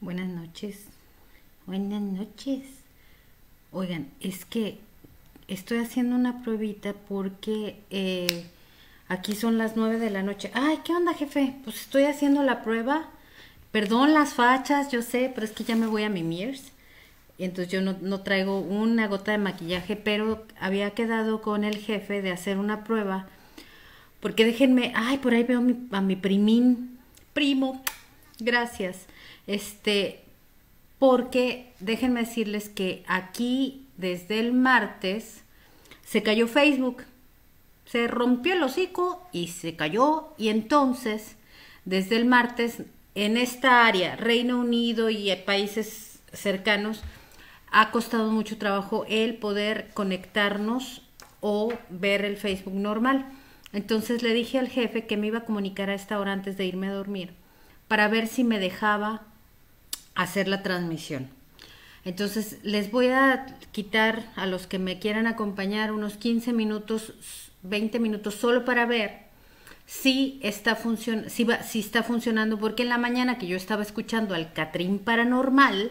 Buenas noches. Buenas noches. Oigan, es que estoy haciendo una pruebita porque aquí son las 9 de la noche. Ay, ¿qué onda, jefe? Pues estoy haciendo la prueba. Perdón las fachas, yo sé, pero es que ya me voy a mi Mears. Y entonces yo no traigo una gota de maquillaje, pero había quedado con el jefe de hacer una prueba. Porque déjenme, ay, por ahí veo a mi primín. Primo, gracias. Este, porque déjenme decirles que aquí desde el martes se cayó Facebook, se rompió el hocico y se cayó, y entonces desde el martes en esta área, Reino Unido y países cercanos, ha costado mucho trabajo el poder conectarnos o ver el Facebook normal. Entonces le dije al jefe que me iba a comunicar a esta hora antes de irme a dormir para ver si me dejaba hacer la transmisión. Entonces les voy a quitar a los que me quieran acompañar unos 15 minutos, 20 minutos solo para ver si está, si está funcionando, porque en la mañana que yo estaba escuchando al Catrín Paranormal,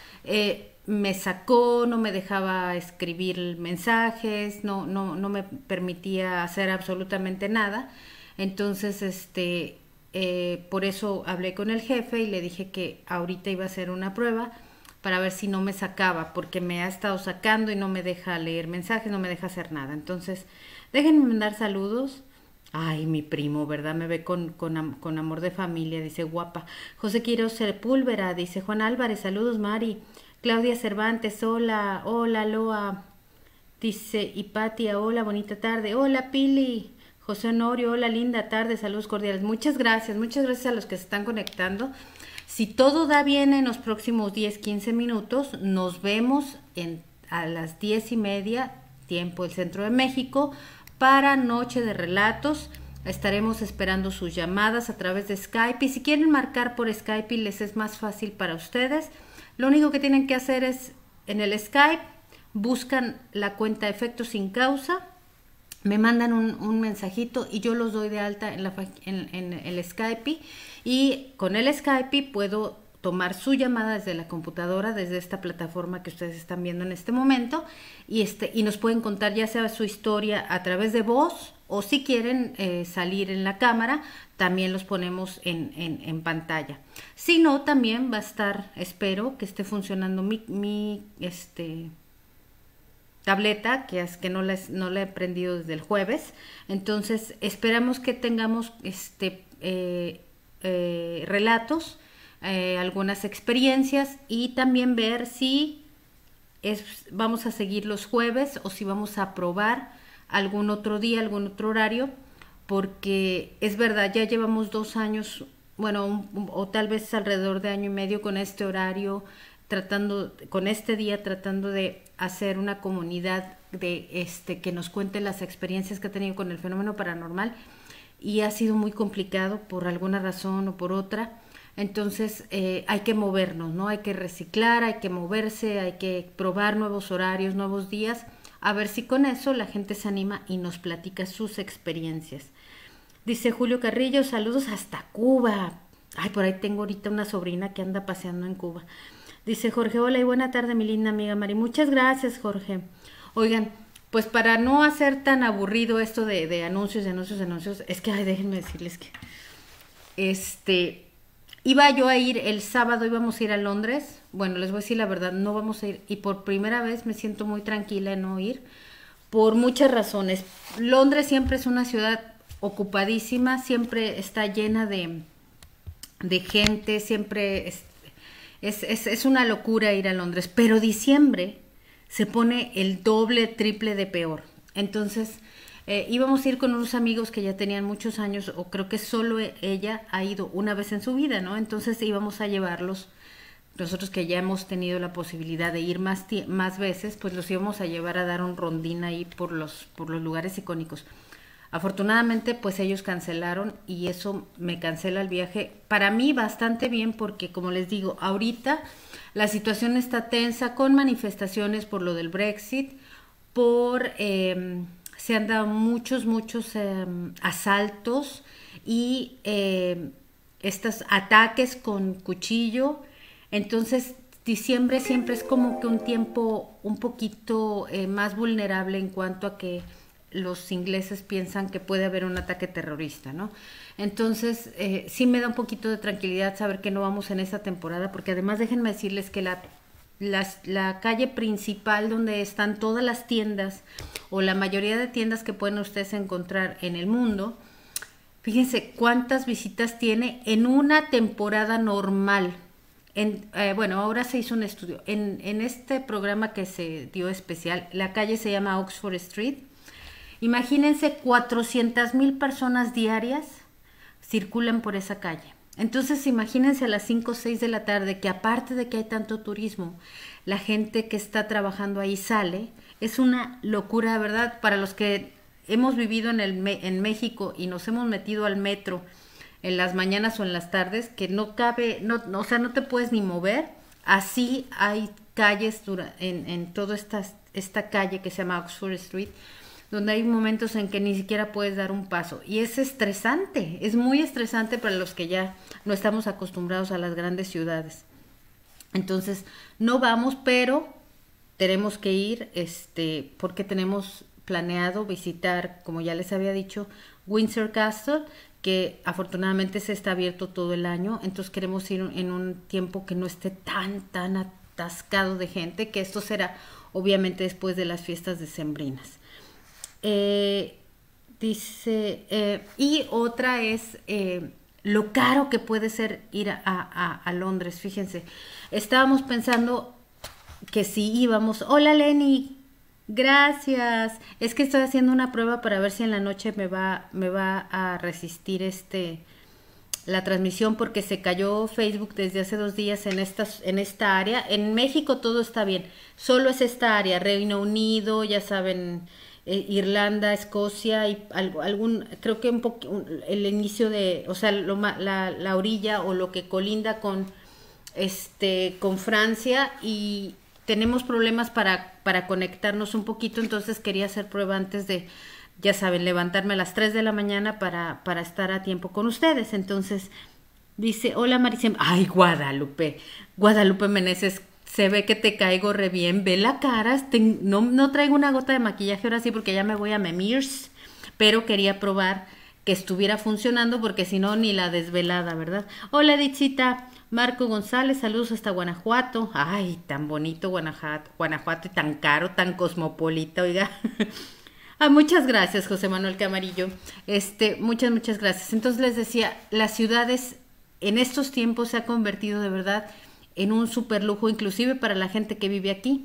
me sacó, no me dejaba escribir mensajes, no me permitía hacer absolutamente nada. Entonces, por eso hablé con el jefe y le dije que ahorita iba a hacer una prueba para ver si no me sacaba, porque me ha estado sacando y no me deja leer mensajes, no me deja hacer nada. Entonces, déjenme mandar saludos. Ay, mi primo, ¿verdad? Me ve con amor de familia, dice guapa. José Quiroz Sepúlveda, dice Juan Álvarez, saludos Mari. Claudia Cervantes, hola, hola Loa. Dice Hipatia, hola, bonita tarde. Hola Pili. José Honorio, hola, linda tarde, saludos cordiales. Muchas gracias a los que se están conectando. Si todo da bien en los próximos 10-15 minutos, nos vemos a las 10:30, tiempo del Centro de México, para Noche de Relatos. Estaremos esperando sus llamadas a través de Skype, y si quieren marcar por Skype y les es más fácil para ustedes, lo único que tienen que hacer es en el Skype, buscan la cuenta Efectos Sin Causa, me mandan un mensajito y yo los doy de alta en el Skype, y con el Skype puedo tomar su llamada desde la computadora, desde esta plataforma que ustedes están viendo en este momento, y nos pueden contar ya sea su historia a través de voz, o si quieren salir en la cámara, también los ponemos en pantalla. Si no, también va a estar, espero que esté funcionando mi tableta, que es que no la he prendido desde el jueves. Entonces esperamos que tengamos relatos, algunas experiencias, y también ver si vamos a seguir los jueves o si vamos a probar algún otro día, algún otro horario, porque es verdad, ya llevamos 2 años, bueno, o tal vez alrededor de año y medio con este horario, con este día, tratando de hacer una comunidad de que nos cuente las experiencias que ha tenido con el fenómeno paranormal, y ha sido muy complicado por alguna razón o por otra. Entonces hay que movernos, ¿no? Hay que reciclar, hay que moverse, hay que probar nuevos horarios, nuevos días, a ver si con eso la gente se anima y nos platica sus experiencias. Dice Julio Carrillo, saludos hasta Cuba. Ay, por ahí tengo ahorita una sobrina que anda paseando en Cuba. Dice Jorge, hola y buena tarde, mi linda amiga Mari. Muchas gracias, Jorge. Oigan, pues para no hacer tan aburrido esto de anuncios, es que, ay, déjenme decirles que iba yo a ir el sábado, íbamos a ir a Londres. Bueno, les voy a decir la verdad, no vamos a ir, y por primera vez me siento muy tranquila en no ir, por muchas razones. Londres siempre es una ciudad ocupadísima, siempre está llena de gente, siempre es una locura ir a Londres, pero diciembre se pone el doble, triple de peor. Entonces íbamos a ir con unos amigos que ya tenían muchos años, o creo que solo ella ha ido una vez en su vida, ¿no? Entonces íbamos a llevarlos, nosotros que ya hemos tenido la posibilidad de ir más veces, pues los íbamos a llevar a dar un rondín ahí por los lugares icónicos. Afortunadamente, pues ellos cancelaron, y eso me cancela el viaje. Para mí bastante bien, porque como les digo, ahorita la situación está tensa con manifestaciones por lo del Brexit, se han dado muchos asaltos y estos ataques con cuchillo. Entonces, diciembre siempre es como que un tiempo un poquito más vulnerable en cuanto a que los ingleses piensan que puede haber un ataque terrorista, ¿no? Entonces, sí me da un poquito de tranquilidad saber que no vamos en esta temporada, porque además déjenme decirles que la calle principal donde están todas las tiendas, o la mayoría de tiendas que pueden ustedes encontrar en el mundo, fíjense cuántas visitas tiene en una temporada normal. Bueno, ahora se hizo un estudio. En este programa que se dio especial, la calle se llama Oxford Street. Imagínense 400,000 personas diarias circulan por esa calle. Entonces imagínense a las 5 o 6 de la tarde que aparte de que hay tanto turismo, la gente que está trabajando ahí sale. Es una locura, ¿verdad? Para los que hemos vivido en México y nos hemos metido al metro en las mañanas o en las tardes, que no cabe, o sea, no te puedes ni mover. Así hay calles en toda esta calle que se llama Oxford Street, donde hay momentos en que ni siquiera puedes dar un paso. Y es estresante, es muy estresante para los que ya no estamos acostumbrados a las grandes ciudades. Entonces, no vamos, pero tenemos que ir, porque tenemos planeado visitar, como ya les había dicho, Windsor Castle, que afortunadamente se está abierto todo el año. Entonces queremos ir en un tiempo que no esté tan atascado de gente, que esto será obviamente después de las fiestas decembrinas. Y otra es lo caro que puede ser ir a Londres. Fíjense, estábamos pensando que sí íbamos. Hola Lenny, gracias. Es que estoy haciendo una prueba para ver si en la noche me va a resistir la transmisión, porque se cayó Facebook desde hace 2 días en esta área. En México todo está bien, solo es esta área, Reino Unido, ya saben, Irlanda, Escocia y creo que el inicio de, o sea, la orilla o lo que colinda con Francia, y tenemos problemas para conectarnos un poquito. Entonces quería hacer prueba antes de, ya saben, levantarme a las 3 de la mañana para estar a tiempo con ustedes. Entonces dice, hola Maricem, ay Guadalupe Meneses, se ve que te caigo re bien, ve la cara, no traigo una gota de maquillaje ahora sí porque ya me voy a Memirs, pero quería probar que estuviera funcionando porque si no ni la desvelada, ¿verdad? Hola Dichita, Marco González, saludos hasta Guanajuato. Ay, tan bonito Guanajuato y tan caro, tan cosmopolita, oiga. Muchas gracias, José Manuel Camarillo. Muchas gracias. Entonces les decía, las ciudades en estos tiempos se ha convertido de verdad en un super lujo, inclusive para la gente que vive aquí.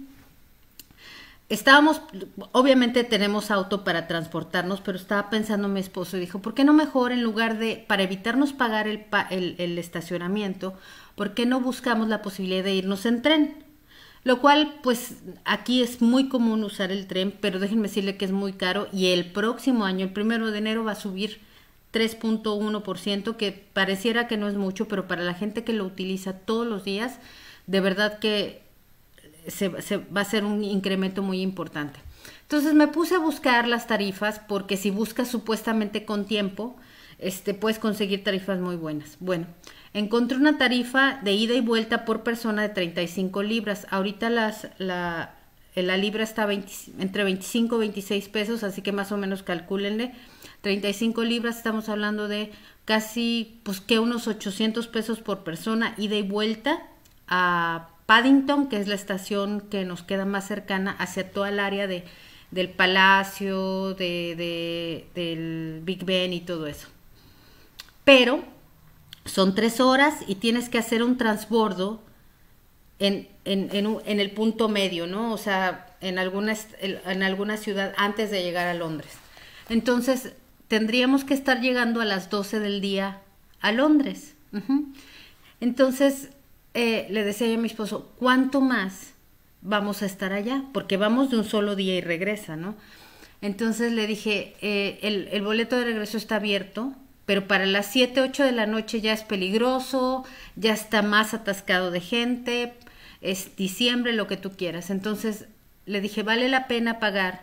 Obviamente tenemos auto para transportarnos, pero estaba pensando mi esposo y dijo, ¿por qué no mejor en lugar de, para evitarnos pagar el estacionamiento, ¿por qué no buscamos la posibilidad de irnos en tren? Lo cual, pues, aquí es muy común usar el tren, pero déjenme decirle que es muy caro, y el próximo año, el 1 de enero, va a subir 3.1%, que pareciera que no es mucho, pero para la gente que lo utiliza todos los días, de verdad que se va a ser un incremento muy importante. Entonces me puse a buscar las tarifas, porque si buscas supuestamente con tiempo, puedes conseguir tarifas muy buenas. Bueno, encontré una tarifa de ida y vuelta por persona de 35 libras. Ahorita la libra está entre 25 y 26 pesos, así que más o menos calcúlenle. 35 libras, estamos hablando de casi, pues que unos 800 pesos por persona, ida y vuelta a Paddington, que es la estación que nos queda más cercana hacia toda el área del Palacio, del Big Ben y todo eso. Pero son 3 horas y tienes que hacer un transbordo en el punto medio, ¿no? O sea, en alguna ciudad antes de llegar a Londres. Entonces, tendríamos que estar llegando a las 12 del día a Londres. Entonces, le decía yo a mi esposo, ¿cuánto más vamos a estar allá? Porque vamos de un solo día y regresa, ¿no? Entonces le dije, el boleto de regreso está abierto, pero para las 7, 8 de la noche ya es peligroso, ya está más atascado de gente, es diciembre, lo que tú quieras. Entonces le dije, ¿vale la pena pagar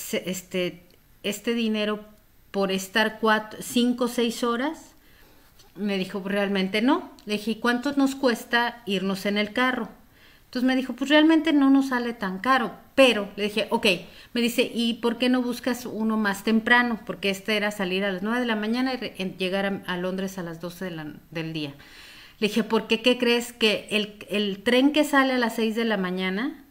este dinero por estar 5 o 6 horas? Me dijo, "Pues realmente no". Le dije, "¿Y cuánto nos cuesta irnos en el carro?". Entonces me dijo, "Pues realmente no nos sale tan caro". Pero le dije, ok, me dice, "¿Y por qué no buscas uno más temprano?". Porque este era salir a las 9 de la mañana y llegar a Londres a las 12 del día. Le dije, "¿Por qué crees que el tren que sale a las 6 de la mañana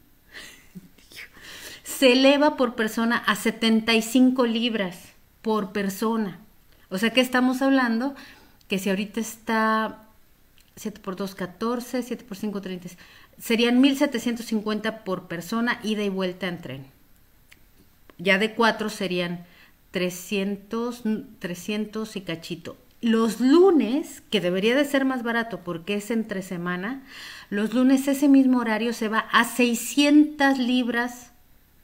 se eleva por persona a 75 libras por persona? O sea que estamos hablando que si ahorita está 7 por 2, 14, 7 por 5, 30, serían 1750 por persona, ida y vuelta en tren. Ya de 4 serían 300 y cachito. Los lunes, que debería de ser más barato porque es entre semana, los lunes ese mismo horario se va a 600 libras,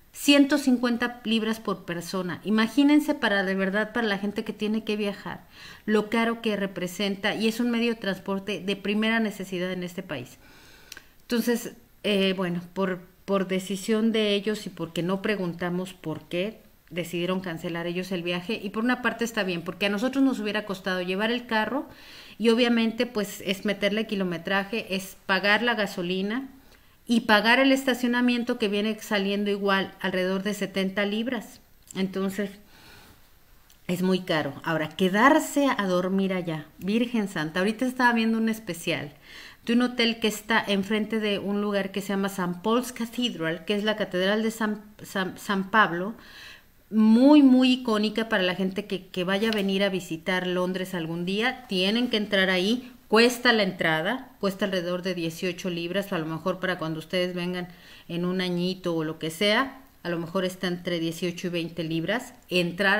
150 libras por persona. Imagínense, para de verdad, para la gente que tiene que viajar, lo caro que representa, y es un medio de transporte de primera necesidad en este país. Entonces, bueno, por decisión de ellos y porque no preguntamos por qué, decidieron cancelar ellos el viaje. Y por una parte está bien, porque a nosotros nos hubiera costado llevar el carro y obviamente pues es meterle kilometraje, es pagar la gasolina y pagar el estacionamiento, que viene saliendo igual alrededor de 70 libras. Entonces es muy caro. Ahora, quedarse a dormir allá, Virgen Santa. Ahorita estaba viendo un especial de un hotel que está enfrente de un lugar que se llama St. Paul's Cathedral, que es la Catedral de San Pablo, muy, muy icónica para la gente que vaya a venir a visitar Londres algún día. Tienen que entrar ahí. Cuesta la entrada, cuesta alrededor de 18 libras, o a lo mejor para cuando ustedes vengan en un añito o lo que sea, a lo mejor está entre 18 y 20 libras, entrar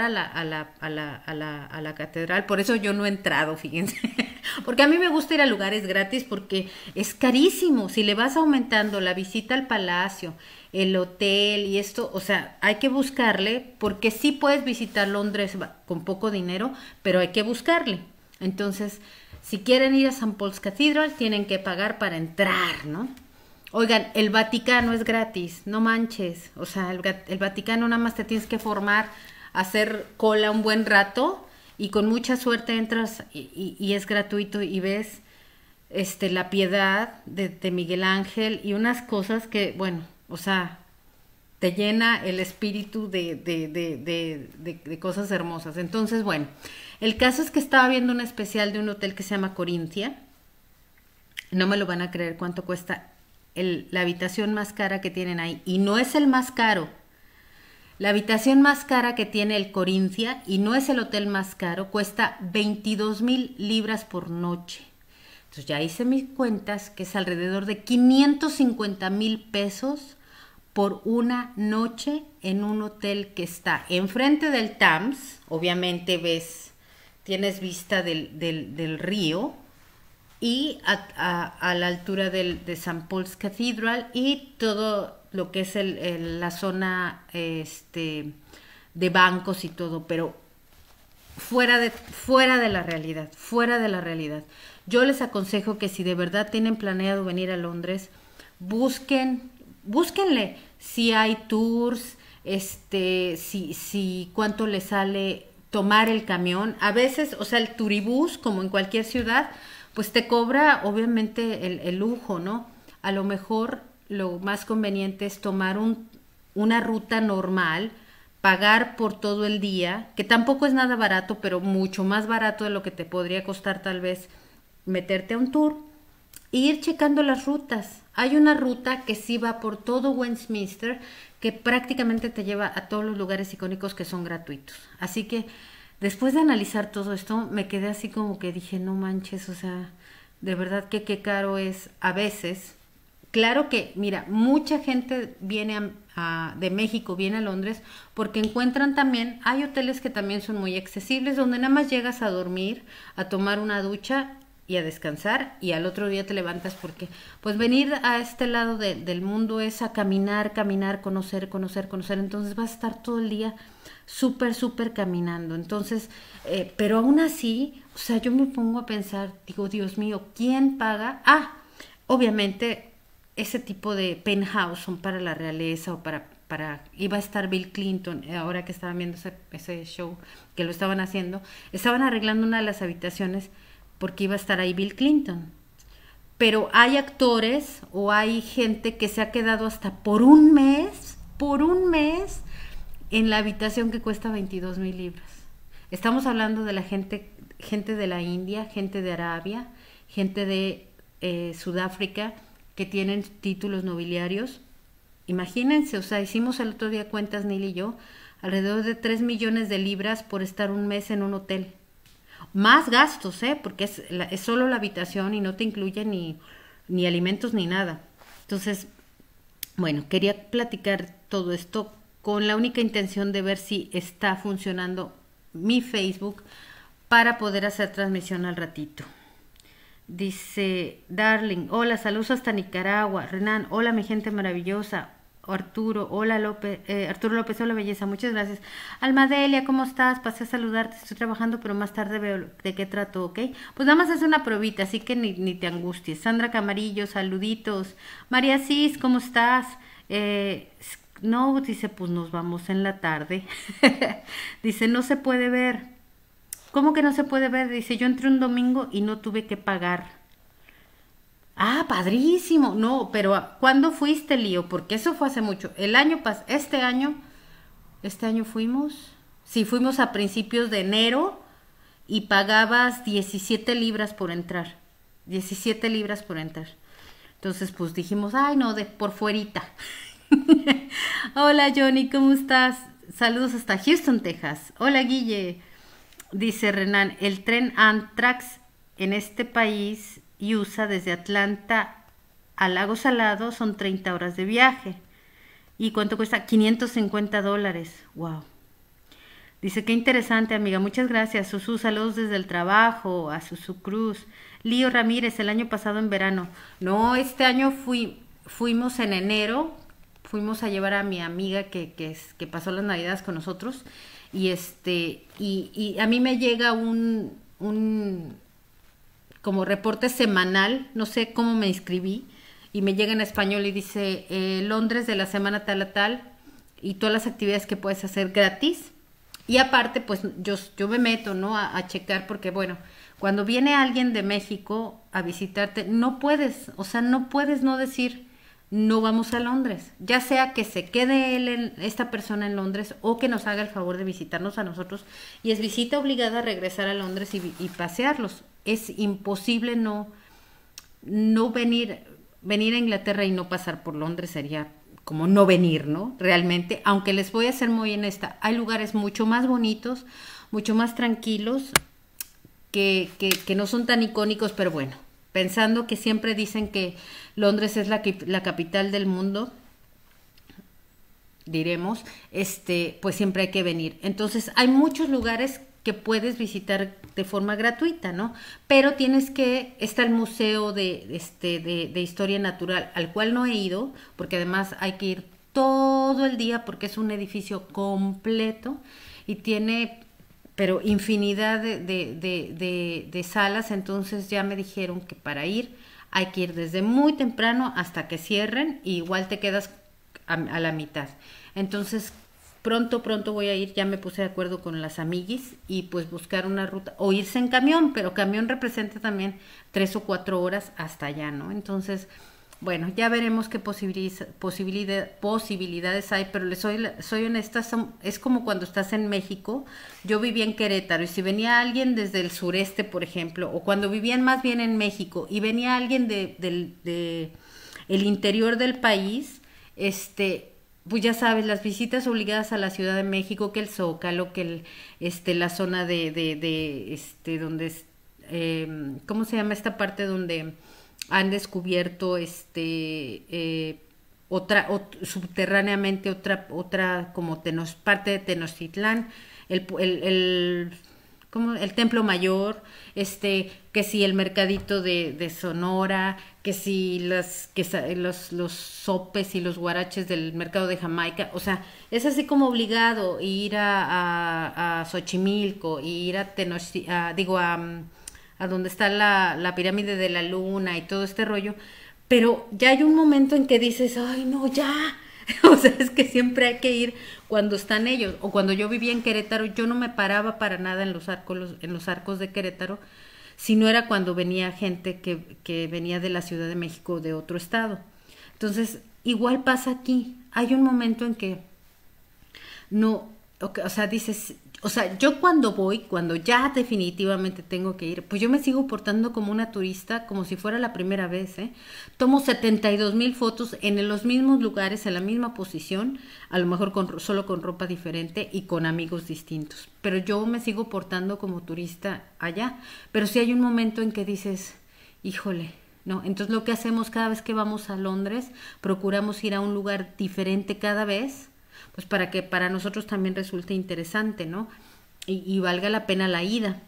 a la catedral. Por eso yo no he entrado, fíjense, porque a mí me gusta ir a lugares gratis porque es carísimo. Si le vas aumentando la visita al palacio, el hotel y esto, o sea, hay que buscarle, porque sí puedes visitar Londres con poco dinero, pero hay que buscarle. Entonces, si quieren ir a St. Paul's Cathedral, tienen que pagar para entrar, ¿no? Oigan, el Vaticano es gratis, no manches. O sea, el Vaticano nada más te tienes que formar, hacer cola un buen rato y con mucha suerte entras y es gratuito y ves la piedad de Miguel Ángel y unas cosas que, bueno, o sea, te llena el espíritu de cosas hermosas. Entonces, bueno, el caso es que estaba viendo un especial de un hotel que se llama Corinthia. No me lo van a creer cuánto cuesta la habitación más cara que tienen ahí. Y no es el más caro. La habitación más cara que tiene el Corinthia, y no es el hotel más caro, cuesta 22,000 libras por noche. Entonces ya hice mis cuentas, que es alrededor de 550,000 pesos por una noche en un hotel que está enfrente del Thames. Obviamente tienes vista del río, y a la altura de St. Paul's Cathedral y todo lo que es la zona de bancos y todo, pero fuera de la realidad, fuera de la realidad. Yo les aconsejo que si de verdad tienen planeado venir a Londres, búsquenle si hay tours, si cuánto les sale tomar el camión. A veces, o sea, el turibús, como en cualquier ciudad, pues te cobra obviamente el lujo, ¿no? A lo mejor lo más conveniente es tomar una ruta normal, pagar por todo el día, que tampoco es nada barato, pero mucho más barato de lo que te podría costar tal vez meterte a un tour, e ir checando las rutas. Hay una ruta que sí va por todo Westminster, que prácticamente te lleva a todos los lugares icónicos que son gratuitos. Así que después de analizar todo esto, me quedé así como que dije, no manches, o sea, de verdad que qué caro es a veces. Claro que, mira, mucha gente viene de México, viene a Londres, porque encuentran también, hay hoteles que también son muy accesibles, donde nada más llegas a dormir, a tomar una ducha y a descansar, y al otro día te levantas, porque pues venir a este lado del mundo es a caminar, conocer, entonces vas a estar todo el día súper caminando. Entonces, pero aún así, o sea, yo me pongo a pensar, digo, Dios mío, ¿quién paga? Obviamente ese tipo de penthouse son para la realeza o iba a estar Bill Clinton, ahora que estaban viendo ese show, que lo estaban haciendo, estaban arreglando una de las habitaciones, porque iba a estar ahí Bill Clinton. Pero hay actores o hay gente que se ha quedado hasta por un mes, en la habitación que cuesta 22,000 libras. Estamos hablando de la gente de la India, gente de Arabia, gente de Sudáfrica, que tienen títulos nobiliarios. Imagínense, o sea, hicimos el otro día cuentas, Neil y yo, alrededor de 3 millones de libras por estar un mes en un hotel. Más gastos, porque es solo la habitación y no te incluye ni alimentos ni nada. Entonces, bueno, quería platicar todo esto con la única intención de ver si está funcionando mi Facebook para poder hacer transmisión al ratito. Dice Darling, hola, saludos hasta Nicaragua. Renan, hola mi gente maravillosa. Arturo, hola López, Arturo López, hola belleza, muchas gracias. Almadelia, ¿cómo estás? Pasé a saludarte, estoy trabajando, pero más tarde veo de qué trato, ¿ok? Pues nada más es una probita, así que ni te angusties. Sandra Camarillo, saluditos. María Cis, ¿cómo estás? No, dice, pues nos vamos en la tarde. Dice, no se puede ver. ¿Cómo que no se puede ver? Dice, yo entré un domingo y no tuve que pagar. Ah, padrísimo. No, pero ¿cuándo fuiste, Lío? Porque eso fue hace mucho. El año pasado, este año fuimos. Sí, fuimos a principios de enero y pagabas 17 libras por entrar. 17 libras por entrar. Entonces, pues dijimos, ay, no, por fuerita. Hola, Johnny, ¿cómo estás? Saludos hasta Houston, Texas. Hola, Guille. Dice Renan, el tren Amtrak en este país y USA desde Atlanta a Lago Salado son 30 horas de viaje. ¿Y cuánto cuesta? $550. Wow. Dice, qué interesante, amiga. Muchas gracias. Susu, saludos desde el trabajo. A Susu Cruz. Lío Ramírez, el año pasado en verano. No, este año fuimos en enero. Fuimos a llevar a mi amiga que pasó las navidades con nosotros. Y y a mí me llega un como reporte semanal, no sé cómo me inscribí, y me llega en español y dice Londres de la semana tal a tal, y todas las actividades que puedes hacer gratis. Y aparte, pues yo me meto, ¿no? A checar, porque bueno, cuando viene alguien de México a visitarte, no puedes, o sea, no puedes no decir, no vamos a Londres, ya sea que se quede esta persona en Londres o que nos haga el favor de visitarnos a nosotros, y es visita obligada a regresar a Londres y pasearlos. Es imposible no venir a Inglaterra y no pasar por Londres, sería como no venir, ¿no? Realmente, aunque les voy a ser muy honesta, hay lugares mucho más bonitos, mucho más tranquilos, que no son tan icónicos, pero bueno, pensando que siempre dicen que Londres es la capital del mundo, diremos, pues siempre hay que venir. Entonces, hay muchos lugares que puedes visitar de forma gratuita, ¿no? Pero está el Museo de Historia Natural, al cual no he ido, porque además hay que ir todo el día, porque es un edificio completo y tiene, pero infinidad de salas. Entonces ya me dijeron que para ir hay que ir desde muy temprano hasta que cierren, y igual te quedas a la mitad. Entonces, pronto voy a ir, ya me puse de acuerdo con las amiguis, y pues buscar una ruta, o irse en camión, pero camión representa también 3 o 4 horas hasta allá, ¿no? Entonces, bueno, ya veremos qué posibilidades hay, pero les soy honesta, es como cuando estás en México. Yo vivía en Querétaro, y si venía alguien desde el sureste, por ejemplo, o cuando vivían más bien en México, y venía alguien de el interior del país, pues ya sabes, las visitas obligadas a la Ciudad de México, que el Zócalo, que la zona donde ¿cómo se llama esta parte donde han descubierto subterráneamente otra como parte de Tenochtitlán, el Templo Mayor, que si el mercadito de Sonora, que si los sopes y los guaraches del mercado de Jamaica. O sea, es así como obligado ir a Xochimilco, y ir a a donde está la pirámide de la luna y todo este rollo. Pero ya hay un momento en que dices, ay no, ya. O sea, es que siempre hay que ir cuando están ellos. O cuando yo vivía en Querétaro, yo no me paraba para nada en los arcos de Querétaro, si no era cuando venía gente que venía de la Ciudad de México o de otro estado. Entonces, igual pasa aquí. Hay un momento en que no, o sea, dices, o sea, yo cuando voy, cuando ya definitivamente tengo que ir, pues yo me sigo portando como una turista, como si fuera la primera vez, ¿eh? Tomo 72,000 fotos en los mismos lugares, en la misma posición, a lo mejor solo con ropa diferente y con amigos distintos. Pero yo me sigo portando como turista allá. Pero sí hay un momento en que dices, híjole, ¿no? Entonces lo que hacemos cada vez que vamos a Londres, procuramos ir a un lugar diferente cada vez, pues para que para nosotros también resulte interesante, ¿no? Y valga la pena la ida.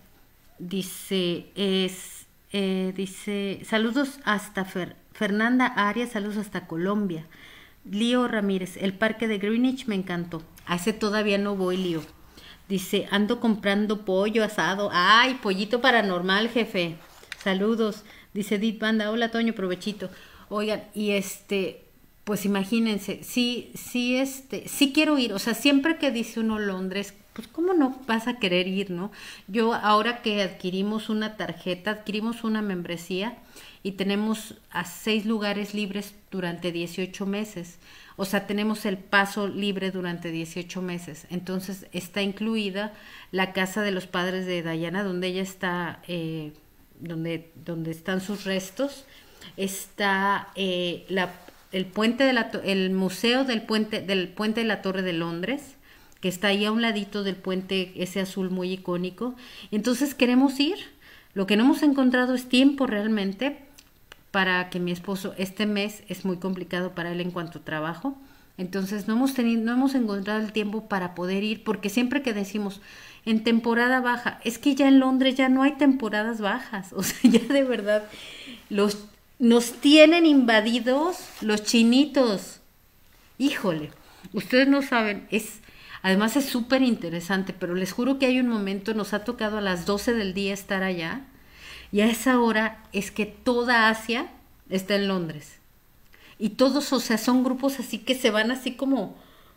Dice, saludos hasta Fernanda Arias, saludos hasta Colombia. Lío Ramírez, el parque de Greenwich me encantó. A ese todavía no voy, Lío. Dice, ando comprando pollo asado. ¡Ay, pollito paranormal, jefe! Saludos. Dice Edith Banda, hola Toño, provechito. Oigan, y pues imagínense, sí quiero ir, o sea, siempre que dice uno Londres, pues cómo no vas a querer ir, ¿no? Yo ahora que adquirimos una tarjeta, adquirimos una membresía y tenemos a 6 lugares libres durante 18 meses. O sea, tenemos el paso libre durante 18 meses. Entonces está incluida la casa de los padres de Diana, donde ella está, donde están sus restos. Está el puente el museo del puente de la Torre de Londres, que está ahí a un ladito del puente ese azul muy icónico. Entonces queremos ir. Lo que no hemos encontrado es tiempo realmente para que mi esposo, este mes es muy complicado para él en cuanto a trabajo. Entonces no hemos encontrado el tiempo para poder ir, porque siempre que decimos en temporada baja, es que ya en Londres ya no hay temporadas bajas. O sea, ya de verdad nos tienen invadidos los chinitos. Híjole, ustedes no saben, además es súper interesante, pero les juro que hay un momento, nos ha tocado a las 12 del día estar allá, y a esa hora es que toda Asia está en Londres. Y todos, o sea, son grupos así que se van así como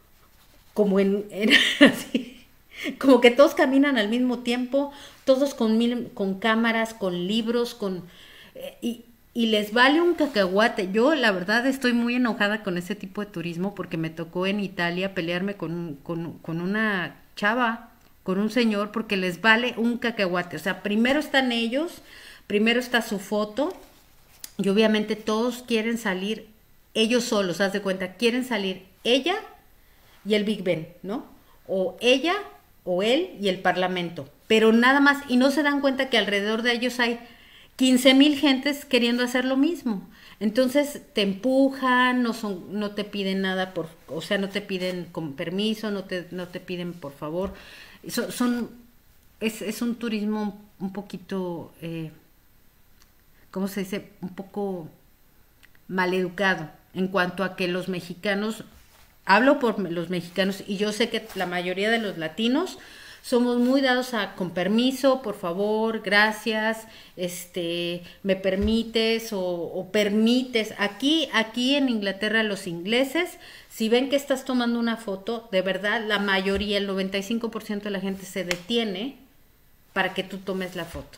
así, como que todos caminan al mismo tiempo, todos con cámaras, con libros, y les vale un cacahuate. Yo la verdad estoy muy enojada con ese tipo de turismo porque me tocó en Italia pelearme con una chava, con un señor, porque les vale un cacahuate. O sea, primero están ellos, primero está su foto, y obviamente todos quieren salir ellos solos, haz de cuenta, quieren salir ella y el Big Ben, ¿no? O ella o él y el Parlamento, pero nada más, y no se dan cuenta que alrededor de ellos hay 15,000 gentes queriendo hacer lo mismo. Entonces te empujan, no te piden nada, o sea, no te piden con permiso, no te piden por favor. Es un turismo un poquito, ¿cómo se dice? Un poco maleducado en cuanto a que los mexicanos, hablo por los mexicanos, y yo sé que la mayoría de los latinos somos muy dados a con permiso, por favor, gracias, me permites o permites. Aquí en Inglaterra los ingleses, si ven que estás tomando una foto, de verdad la mayoría, el 95% de la gente se detiene para que tú tomes la foto.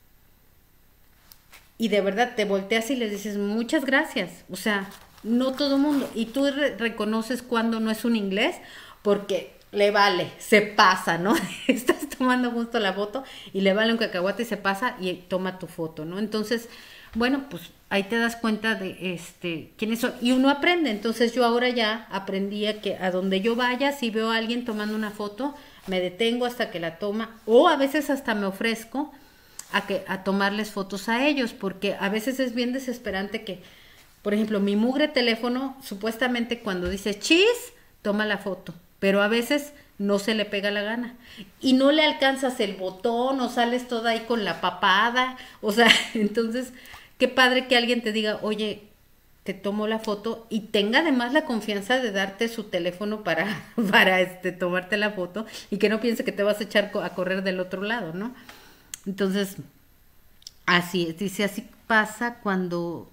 Y de verdad te volteas y les dices muchas gracias. O sea, no todo mundo. Y tú reconoces cuando no es un inglés porque le vale, se pasa, ¿no? Estás tomando justo la foto y le vale un cacahuate y se pasa y toma tu foto, ¿no? Entonces, bueno, pues ahí te das cuenta de quiénes son. Y uno aprende. Entonces yo ahora ya aprendí a que a donde yo vaya, si veo a alguien tomando una foto, me detengo hasta que la toma, o a veces hasta me ofrezco a tomarles fotos a ellos, porque a veces es bien desesperante que, por ejemplo, mi mugre teléfono, supuestamente cuando dice cheese, toma la foto, pero a veces no se le pega la gana y no le alcanzas el botón o sales toda ahí con la papada, o sea, entonces, qué padre que alguien te diga, oye, te tomo la foto, y tenga además la confianza de darte su teléfono para tomarte la foto, y que no piense que te vas a echar a correr del otro lado, ¿no? Entonces, así es, dice, así pasa cuando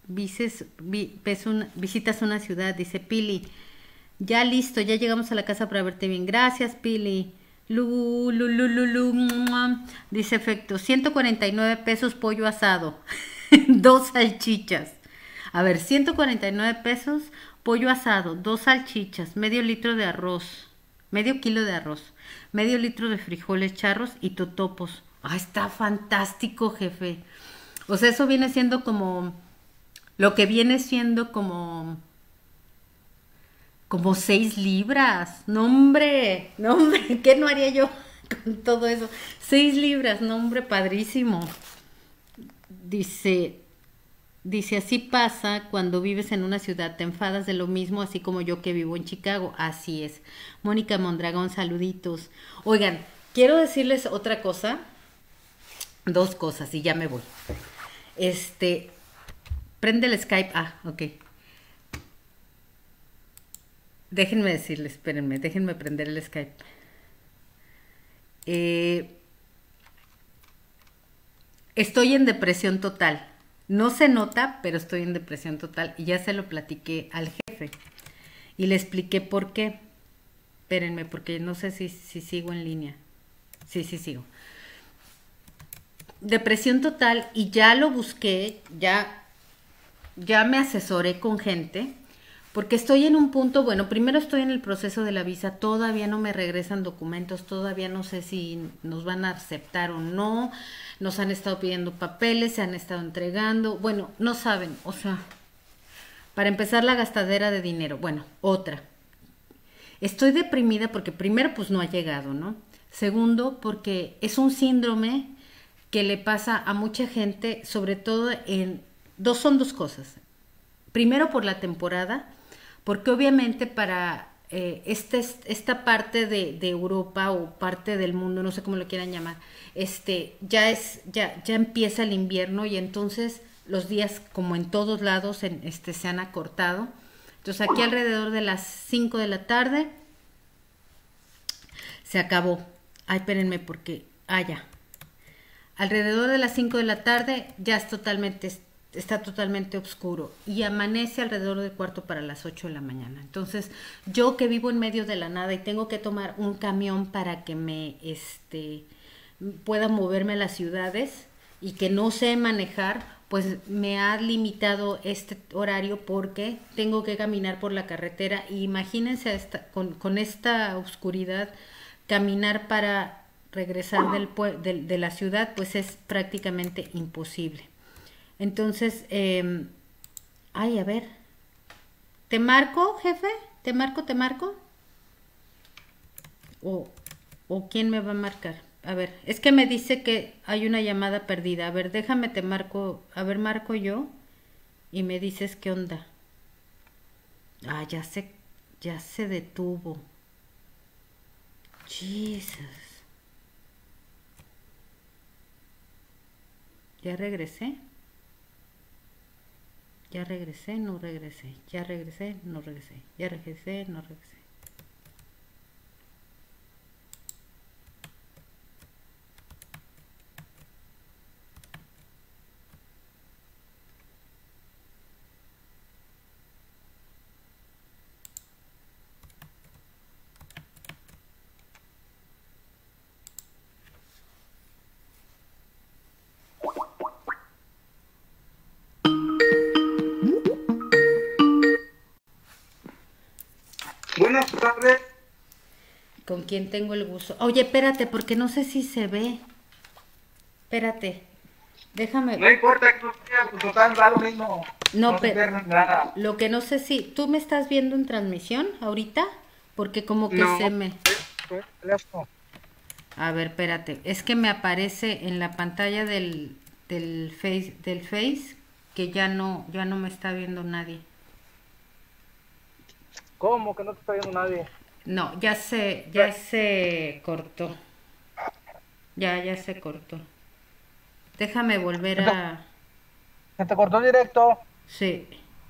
visitas una ciudad, dice Pili. Ya listo, ya llegamos a la casa para verte bien. Gracias, Pili. Dice efecto, 149 pesos pollo asado, dos salchichas. A ver, 149 pesos pollo asado, dos salchichas, medio litro de arroz, medio kilo de arroz, medio litro de frijoles charros y totopos. Ah, está fantástico, jefe. O sea, eso viene siendo como, lo que viene siendo como 6 libras. No, hombre, no, hombre, ¿qué no haría yo con todo eso? 6 libras, no, hombre, padrísimo. Dice, dice, así pasa cuando vives en una ciudad, te enfadas de lo mismo, así como yo que vivo en Chicago. Así es. Mónica Mondragón, saluditos. Oigan, quiero decirles otra cosa, dos cosas y ya me voy. Este, prende el Skype. Ah, ok. Déjenme decirles, espérenme, déjenme prender el Skype. Eh, Estoy en depresión total. No se nota, pero estoy en depresión total. Y ya se lo platiqué al jefe. Y le expliqué por qué. Espérenme, porque no sé si sigo en línea. Sí, sí sigo. Depresión total y ya lo busqué, ya me asesoré con gente, porque estoy en un punto, bueno, primero estoy en el proceso de la visa, todavía no me regresan documentos, todavía no sé si nos van a aceptar o no, nos han estado pidiendo papeles, se han estado entregando, bueno, no saben, o sea, para empezar la gastadera de dinero, bueno, otra. Estoy deprimida porque primero pues no ha llegado, ¿no? Segundo, porque es un síndrome que le pasa a mucha gente, sobre todo son dos cosas. Primero por la temporada, porque obviamente para esta parte de Europa o parte del mundo, no sé cómo lo quieran llamar, ya empieza el invierno y entonces los días, como en todos lados, se han acortado. Entonces aquí alrededor de las 5 de la tarde se acabó. Ay, espérenme porque, ya. Alrededor de las 5 de la tarde ya está totalmente oscuro y amanece alrededor del cuarto para las 8 de la mañana. Entonces, yo que vivo en medio de la nada y tengo que tomar un camión para que pueda moverme a las ciudades y que no sé manejar, pues me ha limitado este horario porque tengo que caminar por la carretera y imagínense con esta oscuridad caminar para regresar de la ciudad, pues es prácticamente imposible. Entonces, a ver, ¿te marco, jefe? ¿Te marco? ¿O, o quién me va a marcar? A ver, es que me dice que hay una llamada perdida. A ver, déjame te marco. A ver, marco yo y me dices qué onda. Ah, ya se detuvo. Jesus. Ya regresé. Ya regresé, no regresé. Ya regresé, no regresé. Ya regresé, no regresé. Buenas tardes. ¿Con quién tengo el gusto? Oye, espérate, porque no sé si se ve. Espérate. Déjame. No importa que no sea, pues total, da lo mismo. No, No se pierde nada. lo que no sé si. ¿Tú me estás viendo en transmisión ahorita? Porque como que No, se me. teléfono. A ver, espérate. Es que me aparece en la pantalla del Face que ya no me está viendo nadie. ¿Cómo que no te está viendo nadie? No, ya se cortó. Ya se cortó. Déjame volver a. Se te cortó directo. Sí.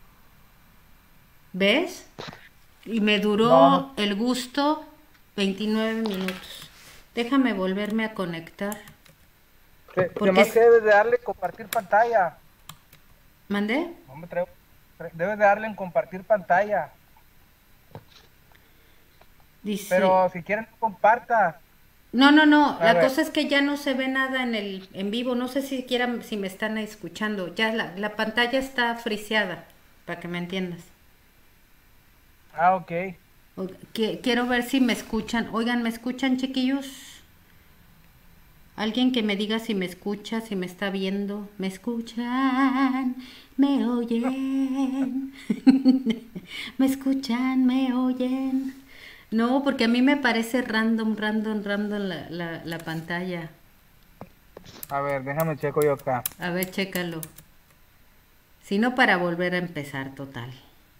¿Ves? Y me No, no. duró el gusto 29 minutos. Déjame volverme a conectar. Porque Además que debes de darle compartir pantalla. ¿Mandé? No me traigo. Debes de darle en compartir pantalla. Dice, Pero si quieren, comparta. No, A la ver, cosa es que ya no se ve nada en el en vivo, no sé si me están escuchando, ya la pantalla está friseada, para que me entiendas. ok. Quiero ver si me escuchan. Oigan, ¿me escuchan, chiquillos? Alguien que me diga si me escucha, si me está viendo. ¿Me escuchan? ¿Me oyen? ¿Me escuchan? ¿Me oyen? No, porque a mí me parece random la pantalla. A ver, déjame checo yo acá. A ver, chécalo. Si no, para volver a empezar, total.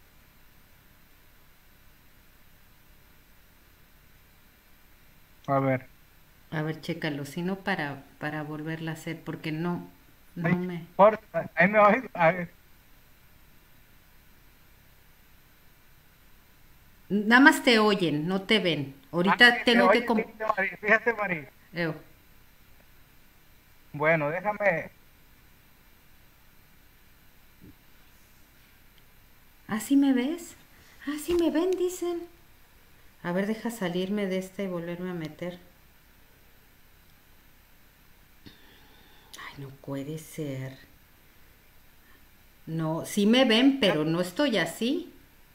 A ver. A ver, chécalo. Si no, para volverla a hacer, porque no Ay, me... ahí me oís. A ver. Nada más te oyen, no te ven. Ahorita Sí, tengo que... oye, fíjate, Mari. Eh, Bueno, déjame. ¿Ah, sí me ves? Ah, sí me ven, dicen. A ver, deja salirme de esta y volverme a meter. Ay, no puede ser. No, sí me ven, pero no estoy así.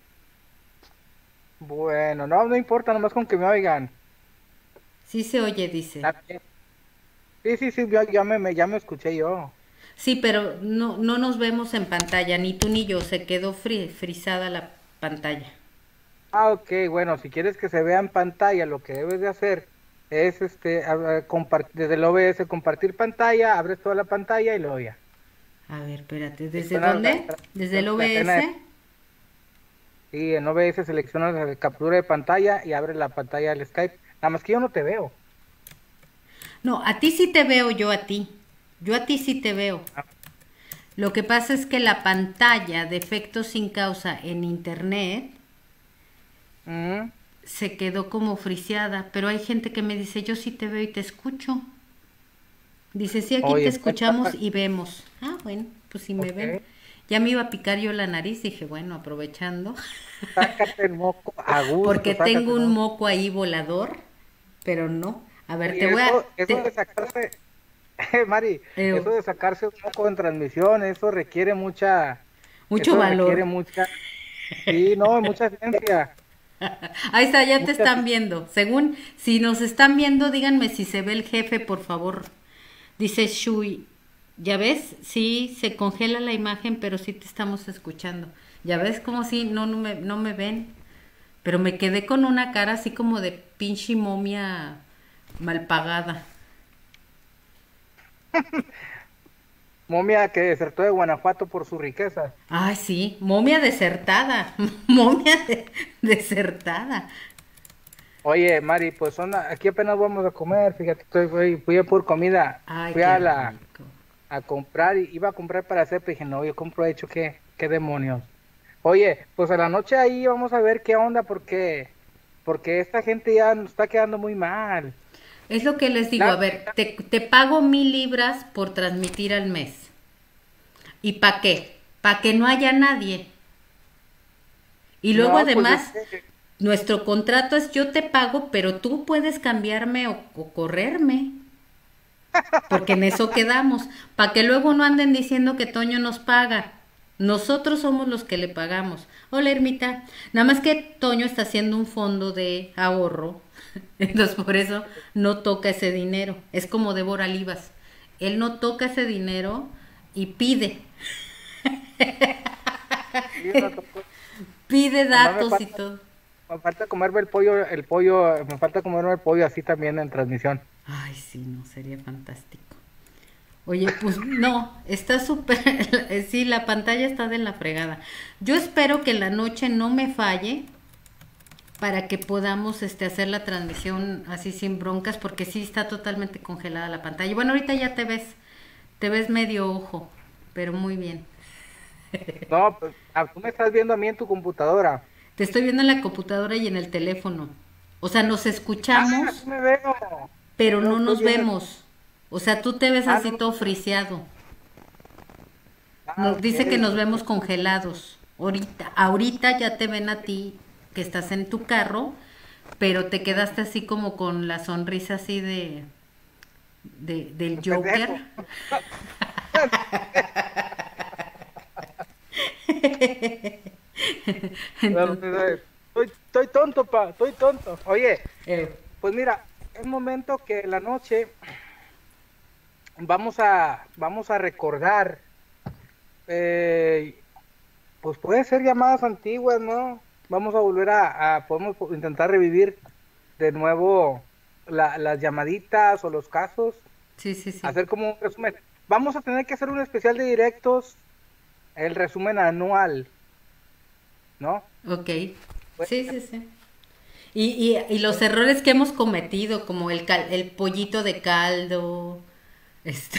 Bueno, no, no importa, nomás con que me oigan. Sí se oye, dice. Está bien. Sí, sí, sí, ya me escuché yo. Sí, pero no nos vemos en pantalla, ni tú ni yo. Se quedó frisada la pantalla. Ok, bueno, si quieres que se vea en pantalla, lo que debes de hacer es desde el OBS compartir pantalla, abres toda la pantalla y luego ya. A ver, espérate. ¿Desde Selecciona dónde? ¿Desde el la escena OBS? sí, en OBS selecciona la captura de pantalla y abre la pantalla del Skype. Nada más que yo no te veo. No, a ti sí te veo yo a ti. Yo a ti sí te veo. Ah, Lo que pasa es que la pantalla de efecto sin causa en internet mm, se quedó como friseada, pero hay gente que me dice, yo sí te veo y te escucho. Dice, sí, aquí te Oye, escuchamos y vemos. Ah, bueno, pues si me ven. ok, Ya me iba a picar yo la nariz, dije, bueno, aprovechando, sácate el moco a gusto, porque sácate tengo el un moco. moco ahí volador, pero no. A ver, te Oye, voy a... eso de sacarse, Mari, eh, eso de sacarse un moco en transmisión, mucho eso requiere valor. mucha, sí, no, mucha ciencia, Ahí está, ya te mucha, están viendo. Según, si nos están viendo, díganme si se ve el jefe, por favor. Dice Shui, ¿ya ves? Sí, se congela la imagen, pero sí te estamos escuchando. ¿Ya ves como si no me ven? Pero me quedé con una cara así como de pinche momia mal pagada. momia que desertó de Guanajuato por su riqueza. Ay, sí, momia desertada. Desertada. Oye, Mari, pues aquí apenas vamos a comer, fíjate, fui a por comida, Ay, fui qué a rico. a comprar, y iba a comprar para hacer, pero dije, no, yo compro hecho, qué demonios. Oye, pues a la noche ahí vamos a ver qué onda, porque esta gente ya nos está quedando muy mal. Es lo que les digo, a La- ver, te pago 1,000 libras por transmitir al mes. ¿Y para qué? Para que no haya nadie. Y luego no, pues es además, que, nuestro contrato es yo te pago, pero tú puedes cambiarme o correrme. Porque en eso quedamos. Para que luego no anden diciendo que Toño nos paga. Nosotros somos los que le pagamos. Hola, Ermita. Nada más que Toño está haciendo un fondo de ahorro. Entonces por eso no toca ese dinero. Es como Débora Livas. Él no toca ese dinero y pide. sí, no, Pide nomás datos y todo. me falta comerme me falta comerme el pollo así también en transmisión. Ay, sí, no, sería fantástico. Oye, pues no, está súper, sí, la pantalla está de la fregada. Yo espero que en la noche no me falle para que podamos hacer la transmisión así sin broncas, porque sí está totalmente congelada la pantalla. Bueno, ahorita ya te ves medio ojo, pero muy bien. No, pues, tú me estás viendo a mí en tu computadora. Te estoy viendo en la computadora y en el teléfono. O sea, nos Ah, sí escuchamos, me veo. pero Yo no estoy nos viendo. vemos. O sea, tú te ves así No. todo friseado. Ah, Nos ok. dice que nos vemos congelados. Ahorita ya te ven a ti que estás en tu carro, pero te quedaste así como con la sonrisa así del Pendejo. Joker. Entonces, Estoy tonto, pa, estoy tonto. Oye, eh, pues mira, es momento que en la noche vamos a recordar, eh, pues puede ser llamadas antiguas, ¿no? Vamos a volver podemos intentar revivir de nuevo las llamaditas o los casos, sí, sí, sí. hacer como un resumen. Vamos a tener que hacer un especial de directos, el resumen anual, ¿no? Ok. Pues, Sí, sí, sí. Y los errores que hemos cometido, como el pollito de caldo, este,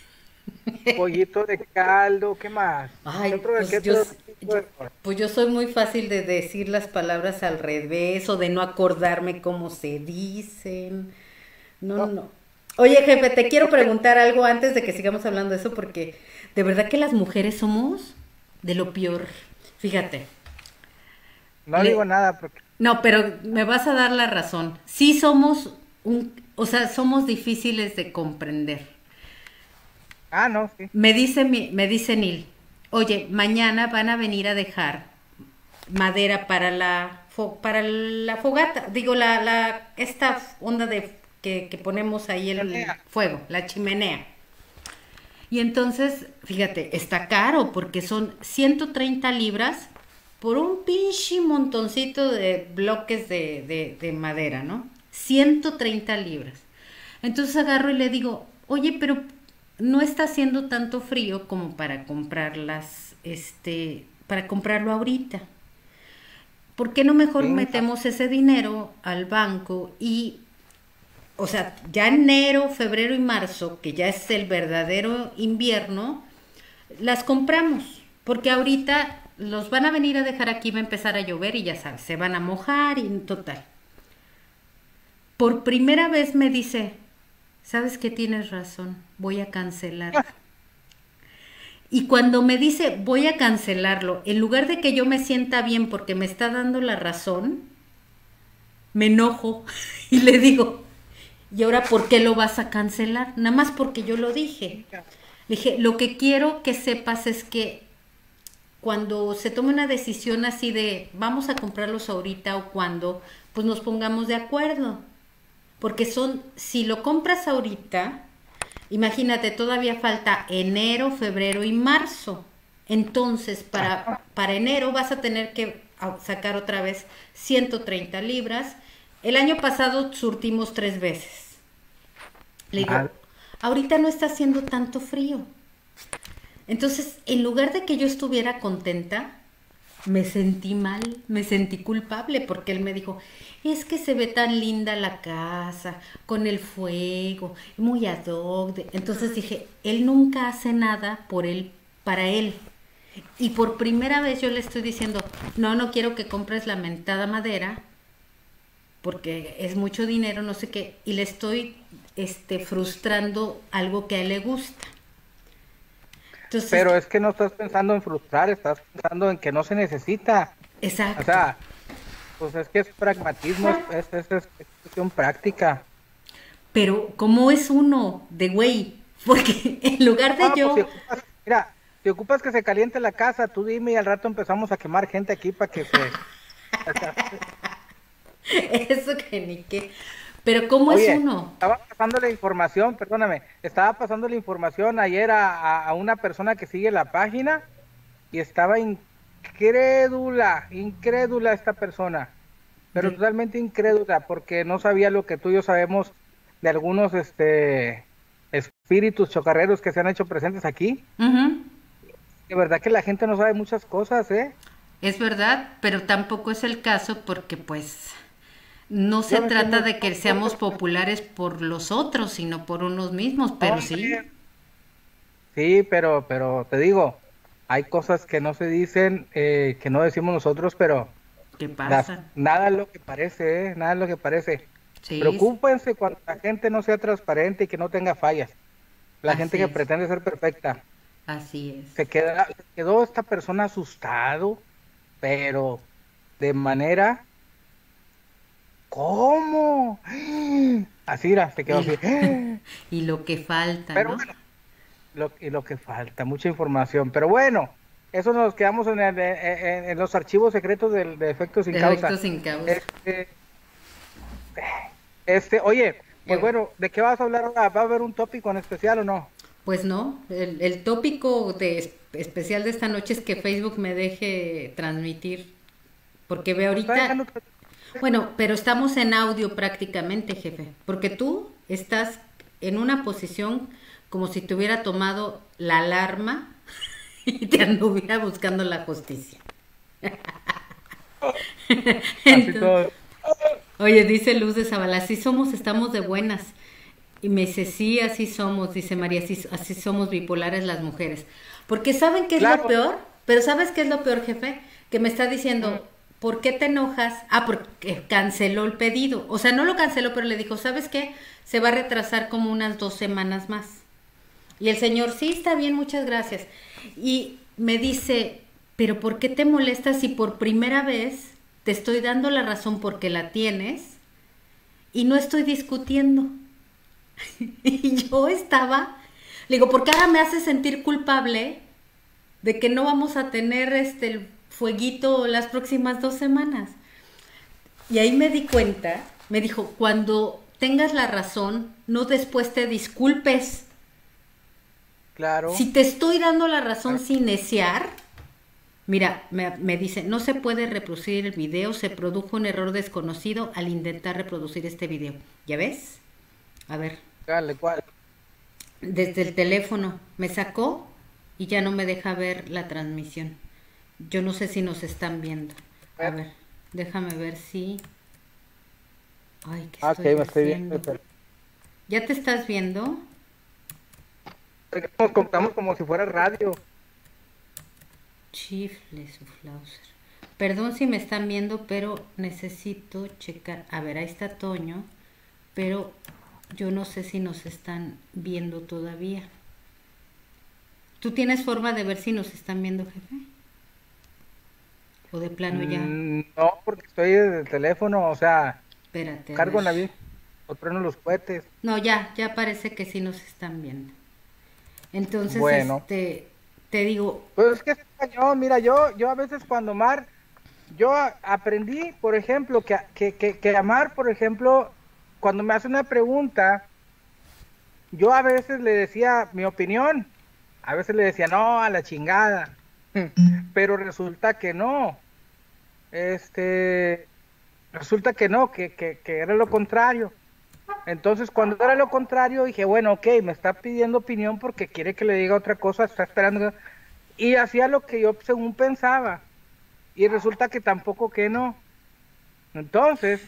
pollito de caldo, ¿qué más? ay, ¿Qué pues otro tipo de error? pues yo soy muy fácil de decir las palabras al revés o de no acordarme cómo se dicen. No, No, no. Oye, jefe, te quiero preguntar algo antes de que sigamos hablando de eso, porque de verdad que las mujeres somos de lo peor. Fíjate. no digo Le... nada porque... No, pero me vas a dar la razón. Sí somos o sea, somos difíciles de comprender. Ah, no, sí. Me dice Neil, oye, mañana van a venir a dejar madera para para la fogata, digo, esta onda que ponemos ahí el Chimenea. fuego, la chimenea. Y entonces, fíjate, está caro porque son 130 libras por un pinche montoncito de bloques de madera, ¿no? 130 libras. Entonces agarro y le digo, oye, pero no está haciendo tanto frío como para comprarlas, para comprarlo ahorita. ¿Por qué no mejor Sí, metemos ese dinero al banco y, o sea, ya enero, febrero y marzo, que ya es el verdadero invierno, las compramos? Porque ahorita los van a venir a dejar aquí, va a empezar a llover y ya sabes, se van a mojar y total. Por primera vez me dice, sabes que tienes razón, voy a cancelarlo. Y cuando me dice voy a cancelarlo, en lugar de que yo me sienta bien porque me está dando la razón, me enojo y le digo, ¿y ahora por qué lo vas a cancelar? Nada más porque yo lo dije. Le dije, lo que quiero que sepas es que cuando se tome una decisión así de vamos a comprarlos ahorita o cuando, pues nos pongamos de acuerdo. Porque si lo compras ahorita, imagínate, todavía falta enero, febrero y marzo. Entonces, para enero vas a tener que sacar otra vez 130 libras. El año pasado surtimos 3 veces. Le digo, mal. ahorita no está haciendo tanto frío. Entonces, en lugar de que yo estuviera contenta, me sentí mal, me sentí culpable porque él me dijo, es que se ve tan linda la casa, con el fuego, muy ad hoc. Entonces dije, él nunca hace nada por él, para él. Y por primera vez yo le estoy diciendo, no, no quiero que compres la mentada madera porque es mucho dinero, no sé qué, y le estoy frustrando algo que a él le gusta. Entonces, Pero es que no estás pensando en frustrar, estás pensando en que no se necesita. O exacto. sea, pues es que es pragmatismo, es cuestión práctica. Pero ¿cómo es uno de güey? Porque en lugar de Ah, pues si yo, ocupas, mira, si ocupas que se caliente la casa, tú dime y al rato empezamos a quemar gente aquí para que se... o sea, eso que ni qué. Pero ¿cómo es oye, uno? estaba pasando la información, perdóname, estaba pasando la información ayer a una persona que sigue la página y estaba incrédula esta persona, pero De, totalmente incrédula porque no sabía lo que tú y yo sabemos de algunos espíritus chocarreros que se han hecho presentes aquí. Ujú, De verdad que la gente no sabe muchas cosas, ¿eh? es verdad, pero tampoco es el caso porque pues no se Yo me sé trata muchas de que seamos cosas. populares por los otros, sino por unos mismos, pero sí. Hombre, sí, pero te digo, hay cosas que no se dicen, que no decimos nosotros, pero ¿Qué pasa? nada es lo que parece, ¿eh? Nada es lo que parece. Sí, Preocúpense cuando la gente no sea transparente y que no tenga fallas. La gente así que es, pretende ser perfecta. así es. Se quedó esta persona asustado, pero de manera ¿Cómo? Así era, se quedó Y, así. y lo que falta, Pero ¿no? bueno, y lo que falta, mucha información. Pero bueno, eso nos quedamos en los archivos secretos de efectos sin causa. Efectos sin causa. Este, oye, pues Oye, bueno, ¿de qué vas a hablar ahora? ¿Va a haber un tópico en especial o no? pues no, el tópico especial de esta noche es que Facebook me deje transmitir, porque ve Pues está ahorita, dejando. bueno, pero estamos en audio prácticamente, jefe, porque tú estás en una posición como si te hubiera tomado la alarma y te anduviera buscando la justicia. Así Entonces, todo. oye, dice Luz de Zabala, así somos, estamos de buenas. Y me dice, sí, así somos, dice María, así somos bipolares las mujeres. Porque ¿saben qué es lo Claro. peor? Pero ¿sabes qué es lo peor, jefe? Que me está Mm, diciendo, ¿por qué te enojas? Ah, porque canceló el pedido. O sea, no lo canceló, pero le dijo, ¿sabes qué? Se va a retrasar como unas 2 semanas más. Y el señor, sí, está bien, muchas gracias. Y me dice, pero ¿por qué te molestas si por primera vez te estoy dando la razón porque la tienes y no estoy discutiendo? Y yo estaba, le digo, ¿por qué ahora me hace sentir culpable de que no vamos a tener el fueguito las próximas 2 semanas? Y ahí me di cuenta, me dijo, cuando tengas la razón, no después te disculpes. claro. Si te estoy dando la razón sin neciar, mira, me dice, no se puede reproducir el video, se produjo un error desconocido al intentar reproducir este video. ¿Ya ves? A ver, Dale, ¿cuál? desde el teléfono me sacó y ya no me deja ver la transmisión. Yo no sé si nos están viendo. A A ver. ver, déjame ver si... Ay, ¿qué Ah, ok, estoy me estoy viendo. haciendo? ¿Ya te estás viendo? Nos contamos como si fuera radio. Chifle su flauser. Perdón si me están viendo, pero necesito checar. A ver, ahí está Toño, pero yo no sé si nos están viendo todavía. ¿Tú tienes forma de ver si nos están viendo, jefe? ¿O de plano ya? No, porque estoy desde el teléfono, o sea, Espérate, a cargo ver. en la vida, o trueno los cohetes. No, ya parece que sí nos están viendo. Entonces, Bueno, te digo, pues es que es cañón, mira, yo a veces cuando amar, aprendí, por ejemplo, que amar, por ejemplo, cuando me hace una pregunta, yo a veces le decía mi opinión, a veces le decía, no, a la chingada, pero resulta que no, este, resulta que no, que era lo contrario. Entonces, cuando era lo contrario, dije, bueno, ok, me está pidiendo opinión porque quiere que le diga otra cosa, está esperando. Y hacía lo que yo según pensaba. Y resulta que tampoco que no. Entonces,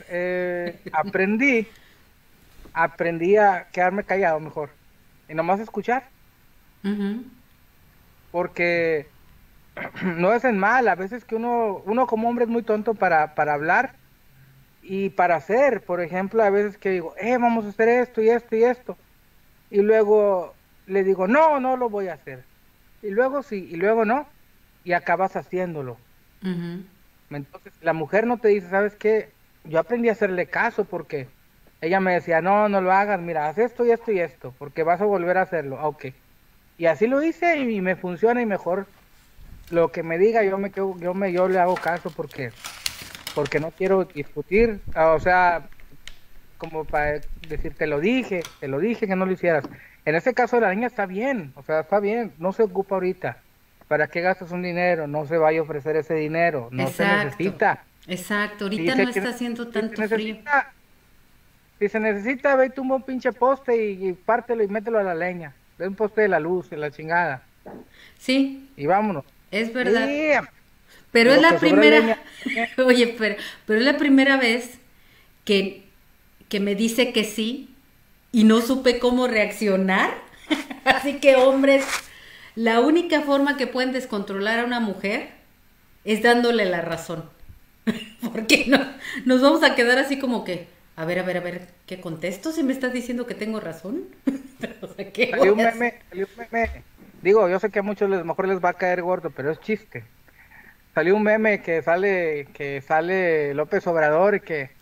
aprendí a quedarme callado mejor. Y nomás escuchar. ujú, Porque no es en mal. A veces que uno como hombre es muy tonto para hablar y para hacer. Por ejemplo, a veces que digo, vamos a hacer esto y esto y esto. Y luego le digo, no, no lo voy a hacer. Y luego sí, y luego no, y acabas haciéndolo. ujú. Entonces, la mujer no te dice, ¿sabes qué? Yo aprendí a hacerle caso porque ella me decía, no, no lo hagas, mira, haz esto y esto y esto, porque vas a volver a hacerlo. Ah, ok. Y así lo hice y me funciona y mejor lo que me diga, yo le hago caso porque no quiero discutir, o sea, como para decir, te lo dije que no lo hicieras. En este caso de la niña está bien, o sea, está bien, no se ocupa ahorita. ¿Para qué gastas un dinero? No se vaya a ofrecer ese dinero, no se Exacto, necesita. exacto. Si Ahorita se, no está haciendo si se tanto frío. necesita, si se necesita, ve y tumba un pinche poste y pártelo y mételo a la leña. De un poste de la luz, de la chingada. Sí, Y vámonos. es verdad. Sí, Pero de es lo la que sobra primera, leña. oye, pero es la primera vez que, que me dice que sí y no supe cómo reaccionar. Así que hombres, la única forma que pueden descontrolar a una mujer es dándole la razón. Porque no, nos vamos a quedar así como que, a ver, ¿qué contesto si me estás diciendo que tengo razón? O sea, ¿qué voy a hacer? Salió un meme. Digo, yo sé que a muchos a lo mejor les va a caer gordo, pero es chiste. Salió un meme que sale López Obrador y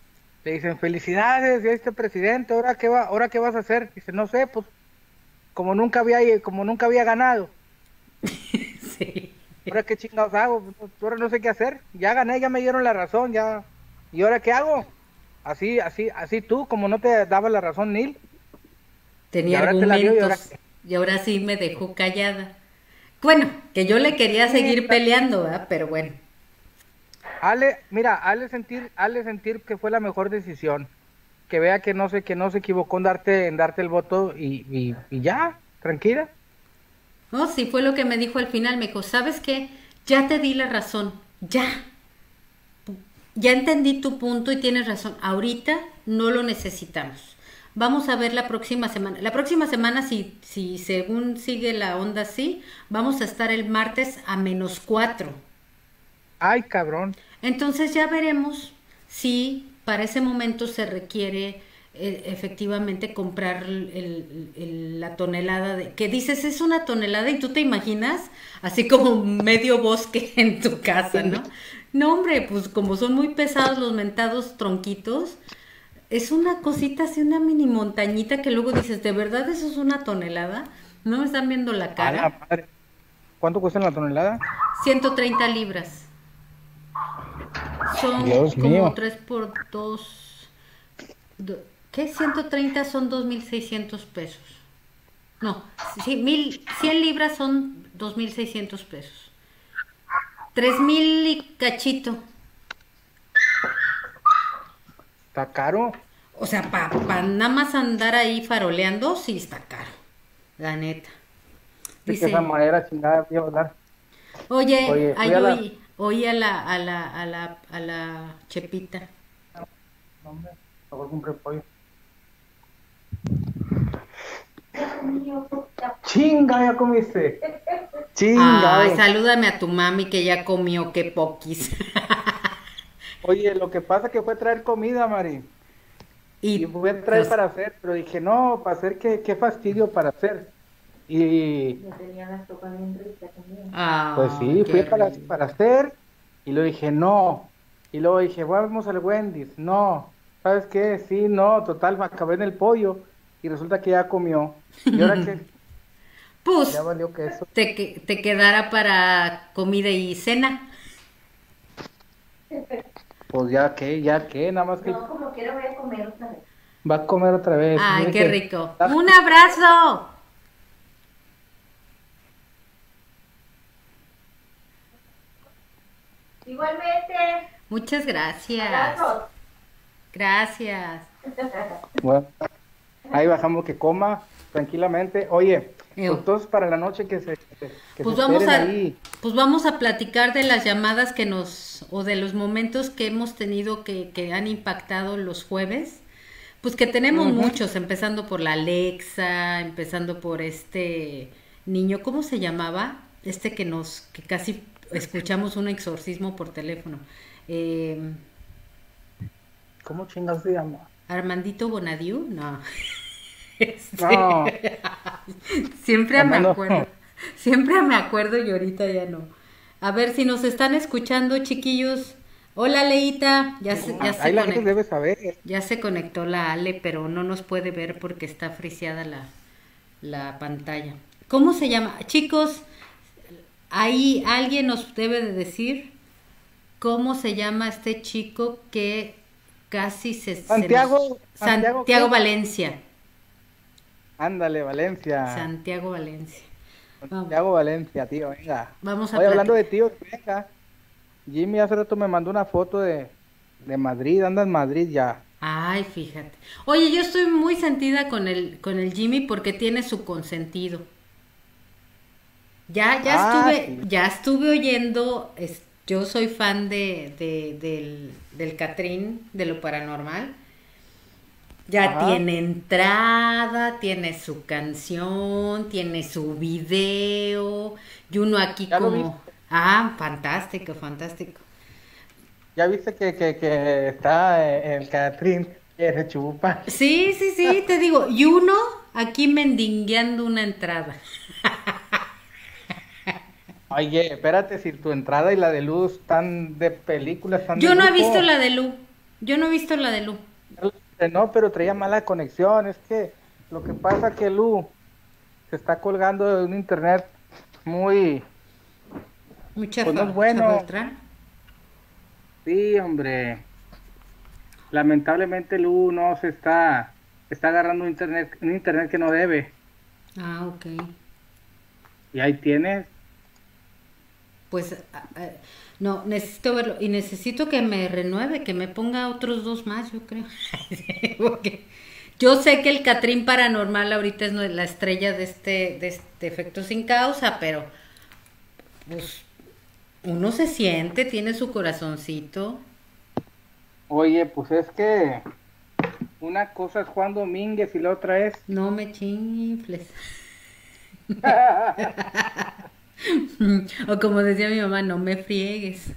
Le dicen, felicidades, ya este presidente, ahora qué vas a hacer? Dice, no sé, pues, como nunca había ganado, Sí. ahora qué chingados hago, pues, ahora no sé qué hacer, ya gané, ya me dieron la razón, ya, ¿y ahora qué hago? Así tú, como no te daba la razón Neil, y Tenía ahora te la dio, y ahora argumentos y ahora sí me dejó callada. Bueno, que yo le quería sí, seguir peleando, ¿verdad? Pero bueno. mira, hazle sentir que fue la mejor decisión, que vea que no se equivocó en darte el voto y ya, tranquila. No, sí fue lo que me dijo al final. Me dijo, ¿sabes qué? Ya te di la razón. Ya. Ya entendí tu punto y tienes razón. Ahorita no lo necesitamos. Vamos a ver la próxima semana. La próxima semana, si según sigue la onda así, vamos a estar el martes a -4. Ay, cabrón. Entonces ya veremos si para ese momento se requiere efectivamente comprar la tonelada de... Que dices, es una tonelada y tú te imaginas así como medio bosque en tu casa, ¿no? No, hombre, pues como son muy pesados los mentados tronquitos, es una cosita así, una mini montañita que luego dices, ¿de verdad eso es una tonelada? ¿No me están viendo la A la cara? madre. ¿Cuánto cuesta la tonelada? 130 libras. Son Dios como mío. 3 por 2. ¿Qué? 130 son 2.600 pesos. No, sí, 100 libras son 2.600 pesos. 3.000 y cachito. Está caro. O sea, para nada más andar ahí faroleando, sí está caro. La neta. De que esa Dice, madera chingada voy a hablar. oye, Oye, ay, oí a la Chepita. No, hombre, mejor compré pollo. Chinga, ya comiste. Ay, Chingado. salúdame a tu mami que ya comió, qué poquis. Oye, lo que pasa que fue traer comida, Mari. Y Y fui a traer pues, para hacer, pero dije, no, para hacer, qué fastidio para hacer. Y pues ah, sí, fui qué rico. para hacer, y luego dije, no. Y luego dije, vamos al Wendy's. No. ¿Sabes qué? Sí, no, total, me acabé en el pollo. Y resulta que ya comió. Y ahora que ya Pues, valió que eso. te quedará para comida y cena. Pues ya que, nada más que va a comer otra vez. Ay, Mire qué que rico. ¡Un abrazo! Igualmente, Muchas gracias. abrazos. Gracias. bueno, ahí bajamos que coma tranquilamente. Oye, pues Eo. entonces para la noche que se Pues vamos esperen a, ahí. pues vamos a platicar de las llamadas o de los momentos que hemos tenido que han impactado los jueves. Pues que tenemos Ujú. muchos, empezando por la Alexa, empezando por este niño, ¿cómo se llamaba? Este que casi escuchamos un exorcismo por teléfono. Eh, ¿Cómo chingados se llama? Armandito Bonadiu, no. No, Este, siempre me Armando. acuerdo, siempre me acuerdo y ahorita ya no. A ver si nos están escuchando, chiquillos. Hola, Leita, Ahí la gente debe saber. ya se conectó la Ale, pero no nos puede ver porque está friseada la pantalla. ¿Cómo se llama? Chicos, ahí alguien nos debe de decir cómo se llama este chico que casi Santiago, Santiago ¿qué? Valencia. Ándale, Valencia. Santiago Valencia. Vamos, Santiago Valencia, tío, venga. vamos a Oye, hablando de platicar. tíos, venga. Jimmy hace rato me mandó una foto de Madrid, anda en Madrid ya. Ay, fíjate. Oye, yo estoy muy sentida con el Jimmy porque tiene su consentido. Ah, sí. Ya estuve oyendo, yo soy fan del Catrín, de lo paranormal. Ya Ajá. tiene entrada, tiene su canción, tiene su video, y uno aquí ¿Ya lo viste? como, ah, fantástico, fantástico. ¿Ya viste que está el Catrín que se chupa? Sí, sí, sí, te digo, y uno aquí mendigueando una entrada. Oye, espérate, si tu entrada y la de luz están de película, están de Yo no he visto lujo. la de Lu, yo no he visto la de Lu. No, pero traía mala conexión. Es que lo que pasa que Lu se está colgando de un internet muy, Muy pues no es chafa bueno. Beltrán. Sí, hombre. Lamentablemente Lu no se está agarrando un internet que no debe. Ah, ok. Y ahí tienes. Pues no, necesito verlo y necesito que me renueve, que me ponga otros dos más, yo creo. Porque yo sé que el Catrín Paranormal ahorita es la estrella de este efecto sin causa, pero pues uno se siente, tiene su corazoncito. Oye, pues es que una cosa es Juan Domínguez y la otra es. No me chinfles. O como decía mi mamá, no me friegues.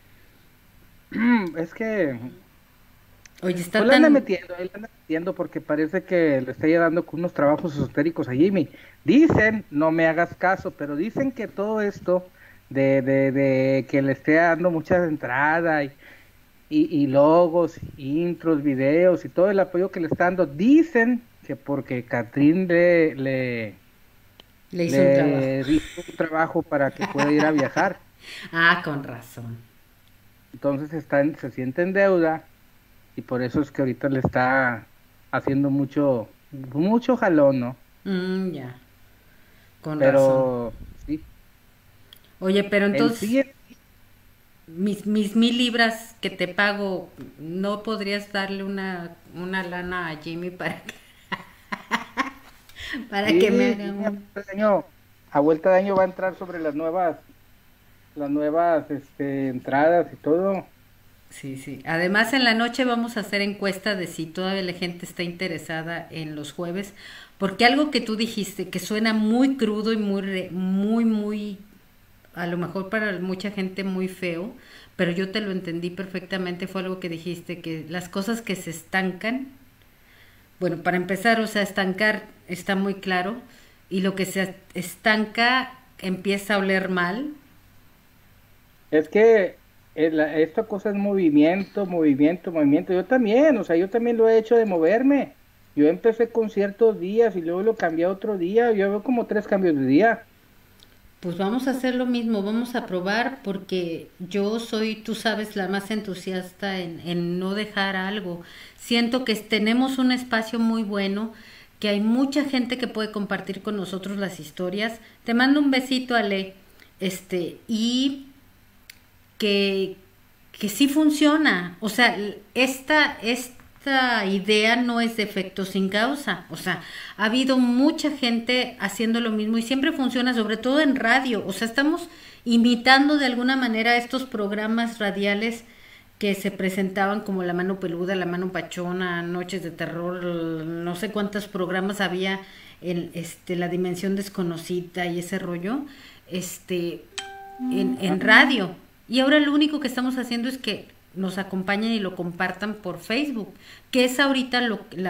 Es que Oye, pues está le anda tan... metiendo, él anda metiendo porque parece que le está ayudando con unos trabajos esotéricos a Jimmy. Dicen, no me hagas caso, pero dicen que todo esto de que le esté dando muchas entradas y logos, intros, videos y todo el apoyo que le está dando, dicen que porque Catrín Le hizo un trabajo. le hizo un trabajo para que pueda ir a viajar. Ah, con razón. Entonces se siente en deuda y por eso es que ahorita le está haciendo mucho jalón, ¿no? Ya, con razón. Pero sí, Oye, pero el entonces, sí, mis 1,000 libras que te pago, ¿no podrías darle una lana a Jimmy para que me sí, haga un... a vuelta de año va a entrar sobre las nuevas entradas y todo. Sí, sí. Además, en la noche vamos a hacer encuesta de si todavía la gente está interesada en los jueves, porque algo que tú dijiste, que suena muy crudo y muy, a lo mejor para mucha gente muy feo, pero yo te lo entendí perfectamente, fue algo que dijiste, que las cosas que se estancan, bueno, para empezar, o sea, estancar está muy claro, y lo que se estanca empieza a oler mal. Es que esta cosa es movimiento. Yo también, o sea, yo también lo he hecho de moverme. Yo empecé con ciertos días y luego lo cambié a otro día. Yo veo como 3 cambios de día. Pues vamos a hacer lo mismo, vamos a probar porque yo soy, tú sabes, la más entusiasta en no dejar algo. Siento que tenemos un espacio muy bueno, que hay mucha gente que puede compartir con nosotros las historias. Te mando un besito, Ale, y que, que sí funciona. O sea, esta idea no es de efecto sin causa. O sea, ha habido mucha gente haciendo lo mismo y siempre funciona, sobre todo en radio. O sea, estamos imitando de alguna manera estos programas radiales que se presentaban como La Mano Peluda, La Mano Pachona, Noches de Terror, no sé cuántos programas había en La Dimensión Desconocida y ese rollo, este, en radio. Y ahora lo único que estamos haciendo es que nos acompañen y lo compartan por Facebook, que es ahorita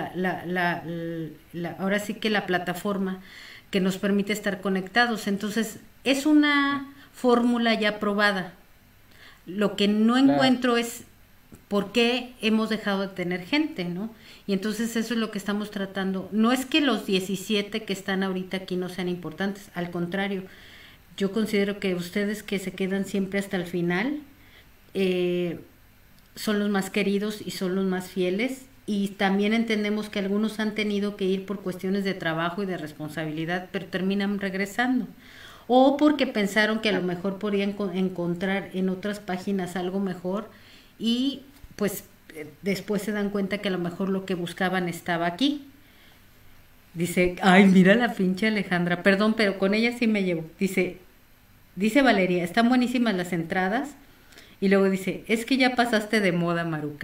ahora sí que la plataforma que nos permite estar conectados. Entonces, es una fórmula ya probada. Lo que no La, encuentro es por qué hemos dejado de tener gente, ¿no? Y entonces eso es lo que estamos tratando. No es que los 17 que están ahorita aquí no sean importantes, al contrario, yo considero que ustedes que se quedan siempre hasta el final eh, son los más queridos y son los más fieles. Y también entendemos que algunos han tenido que ir por cuestiones de trabajo y de responsabilidad, pero terminan regresando. O porque pensaron que a lo mejor podían encontrar en otras páginas algo mejor y pues después se dan cuenta que a lo mejor lo que buscaban estaba aquí. Dice, ay, mira la pinche Alejandra, perdón, pero con ella sí me llevo. Dice Valeria, están buenísimas las entradas. Y luego dice, es que ya pasaste de moda, Maruca.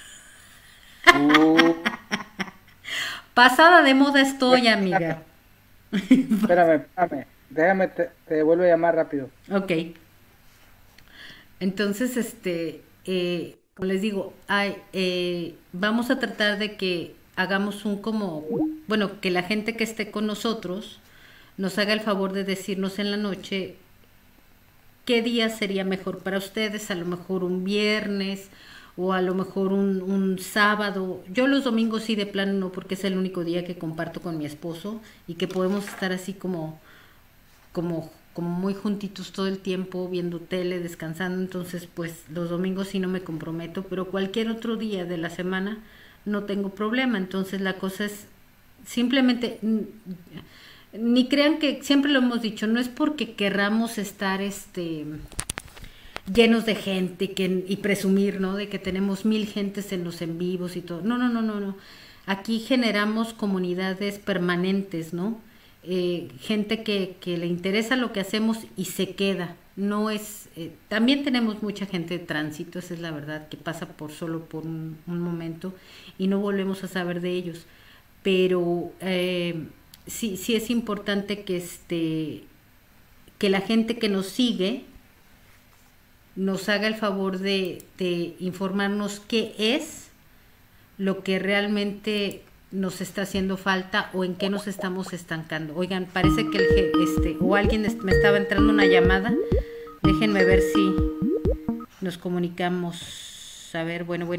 uh, Pasada de moda estoy, amiga. espérame. Déjame, te vuelvo a llamar rápido. Ok. Entonces, como les digo, vamos a tratar de que hagamos bueno, que la gente que esté con nosotros nos haga el favor de decirnos en la noche qué día sería mejor para ustedes, a lo mejor un viernes, o a lo mejor un sábado. Yo los domingos sí de plano no, porque es el único día que comparto con mi esposo y que podemos estar así como muy juntitos todo el tiempo, viendo tele, descansando. Entonces pues los domingos sí no me comprometo, pero cualquier otro día de la semana no tengo problema. Entonces la cosa es simplemente, ni crean que, siempre lo hemos dicho, no es porque querramos estar llenos de gente y presumir, ¿no? De que tenemos 1000 gentes en los en vivos y todo. No, no, no, no, no. Aquí generamos comunidades permanentes, ¿no? Gente que le interesa lo que hacemos y se queda. No es, también tenemos mucha gente de tránsito, esa es la verdad, que pasa solo por un momento y no volvemos a saber de ellos. Pero sí es importante que la gente que nos sigue nos haga el favor de informarnos qué es lo que realmente nos está haciendo falta o en qué nos estamos estancando. Oigan, parece que o alguien me estaba entrando una llamada. Déjenme ver si nos comunicamos. A ver, bueno.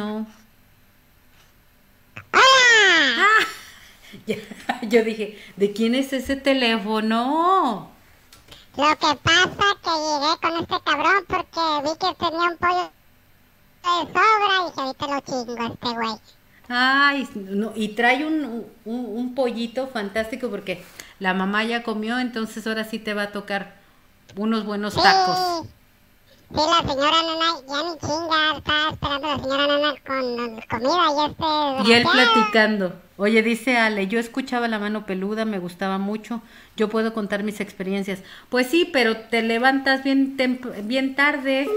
¡Ah! Yo dije, ¿de quién es ese teléfono? Lo que pasa que llegué con este cabrón porque vi que tenía un pollo de sobra y dije, ahorita lo chingo este güey. Ay, no, y trae un pollito fantástico porque la mamá ya comió, entonces ahora sí te va a tocar unos buenos tacos. Sí, la señora Nana ya ni chinga, está esperando la señora Nana con comida y él platicando. Oye, dice Ale, yo escuchaba La Mano Peluda, me gustaba mucho, yo puedo contar mis experiencias. Pues sí, pero te levantas bien tarde.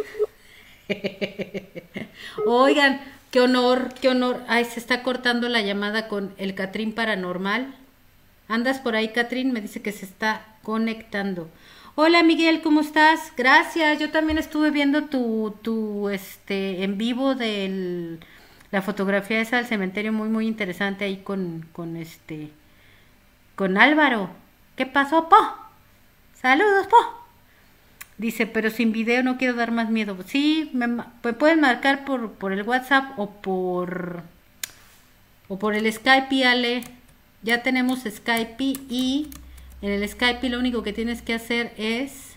Oigan, qué honor. Ay, se está cortando la llamada con el Catrín Paranormal. ¿Andas por ahí, Catrín? Me dice que se está conectando. Hola, Miguel, ¿cómo estás? Gracias, yo también estuve viendo tu en vivo de la fotografía esa del cementerio, muy interesante ahí con Álvaro. ¿Qué pasó, Po? Saludos, Po. Dice, pero sin video no quiero dar más miedo. Sí, me pueden marcar por el WhatsApp o por el Skype, Ale. Ya tenemos Skype y en el Skype lo único que tienes que hacer es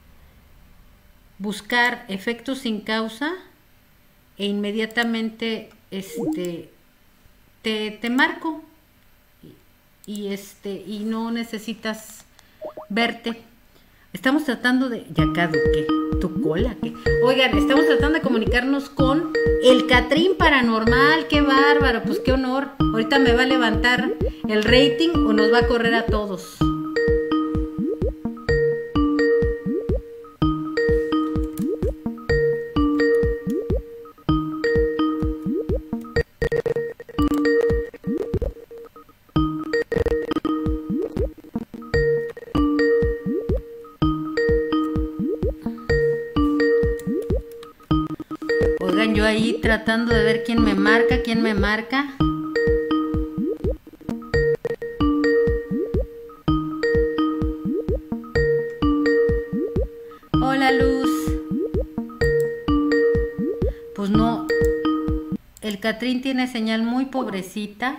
buscar efectos sin causa e inmediatamente te marco y no necesitas verte. Estamos tratando de... Ya caduqué. ¿Tu cola? ¿Qué? Oigan, estamos tratando de comunicarnos con el Catrín Paranormal. ¡Qué bárbaro! Pues qué honor. Ahorita me va a levantar el rating o nos va a correr a todos. Yo ahí tratando de ver quién me marca. Hola, Luz. Pues no, el Catrín tiene señal muy pobrecita.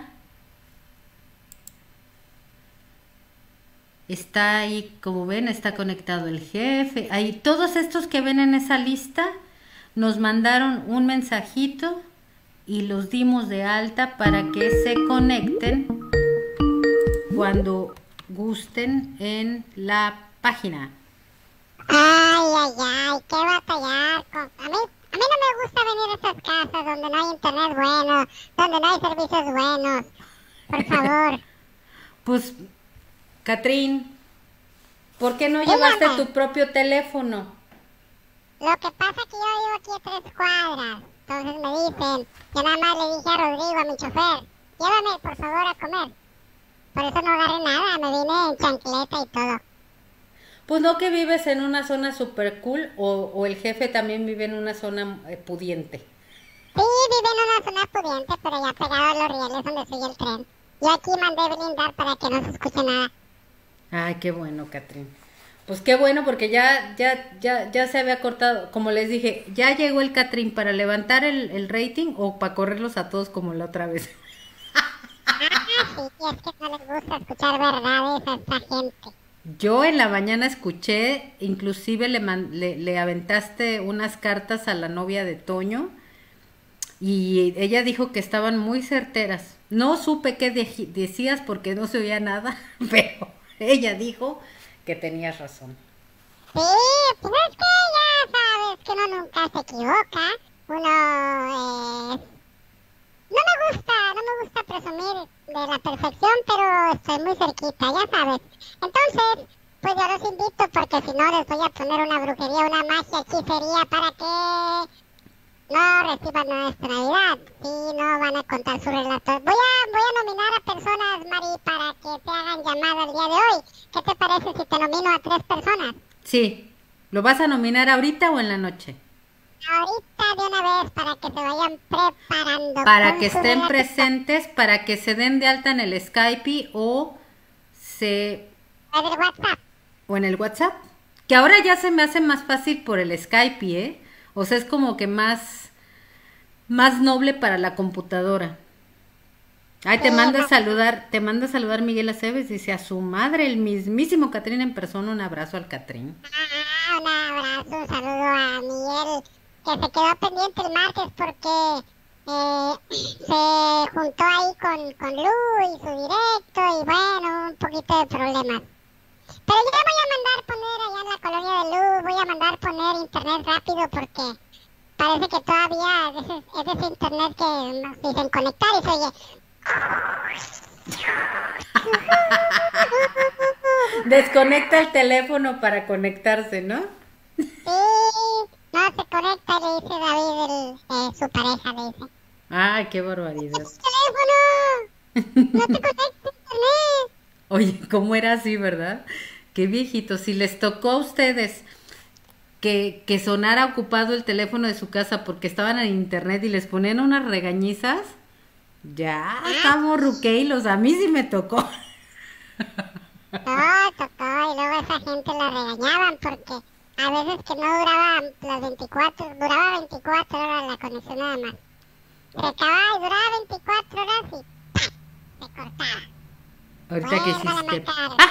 Está ahí, como ven, está conectado el jefe. Ahí todos estos que ven en esa lista nos mandaron un mensajito y los dimos de alta para que se conecten cuando gusten en la página. Ay, qué batallar. A mí no me gusta venir a estas casas donde no hay internet bueno, donde no hay servicios buenos. Por favor. Pues, Catrín, ¿por qué no llevaste tu propio teléfono? Lo que pasa es que yo vivo aquí a 3 cuadras, entonces me dicen, yo nada más le dije a Rodrigo, a mi chofer, llévame por favor a comer. Por eso no agarré nada, me vine en chancleta y todo. Pues no, que vives en una zona super cool o el jefe también vive en una zona pudiente. Sí, vive en una zona pudiente, pero ya pegado a los rieles donde sigue el tren. Yo aquí mandé blindar para que no se escuche nada. Ay, qué bueno, Catrín. Pues qué bueno, porque ya se había cortado. Como les dije, ya llegó el Catrín para levantar el rating o para correrlos a todos como la otra vez. Sí, es que no les gusta escuchar verdades a esta gente. Yo en la mañana escuché, inclusive le aventaste unas cartas a la novia de Toño y ella dijo que estaban muy certeras. No supe qué decías porque no se oía nada, pero ella dijo que tenías razón. Sí, pues es que ya sabes que uno nunca se equivoca. Uno no me gusta presumir de la perfección, pero estoy muy cerquita, ya sabes. Entonces, pues yo los invito porque si no les voy a poner una brujería, una magia, hechicería para que no reciban nuestra Navidad. Sí, no van a contar su relato. Voy a nominar a personas, Mari, para que te hagan llamada el día de hoy. ¿Qué te parece si te nomino a 3 personas? Sí, ¿lo vas a nominar ahorita o en la noche? Ahorita de una vez para que se vayan preparando. Para que estén presentes, para que se den de alta en el Skype o en el WhatsApp. o en el WhatsApp. Que ahora ya se me hace más fácil por el Skype, ¿eh? O sea, es como que más noble para la computadora. Ay, te manda a saludar Miguel Aceves, dice a su madre, el mismísimo Catrín en persona, un abrazo al Catrín. Un abrazo, un saludo a Miguel, que se quedó pendiente el martes porque se juntó ahí con Lu y su directo y bueno, un poquito de problemas. Pero yo voy a mandar poner allá en la colonia de Lu, voy a mandar poner internet rápido porque parece que todavía es de ese internet que nos dicen conectar y se oye. Desconecta el teléfono para conectarse, ¿no? Sí, no se conecta, le dice David, su pareja le dice. Ay, qué barbaridad. ¡Teléfono! ¡No te conectes internet! Oye, ¿cómo era así, verdad? Qué viejito. Si les tocó a ustedes que sonara ocupado el teléfono de su casa porque estaban en internet y les ponían unas regañizas, ya estamos ruqueilos. A mí sí me tocó. Tocó, y luego esa gente la regañaban porque a veces que no duraba duraba 24 horas la conexión nada más. Se acababa y duraba 24 horas y ¡pah! Se cortaba. Ahorita que hiciste.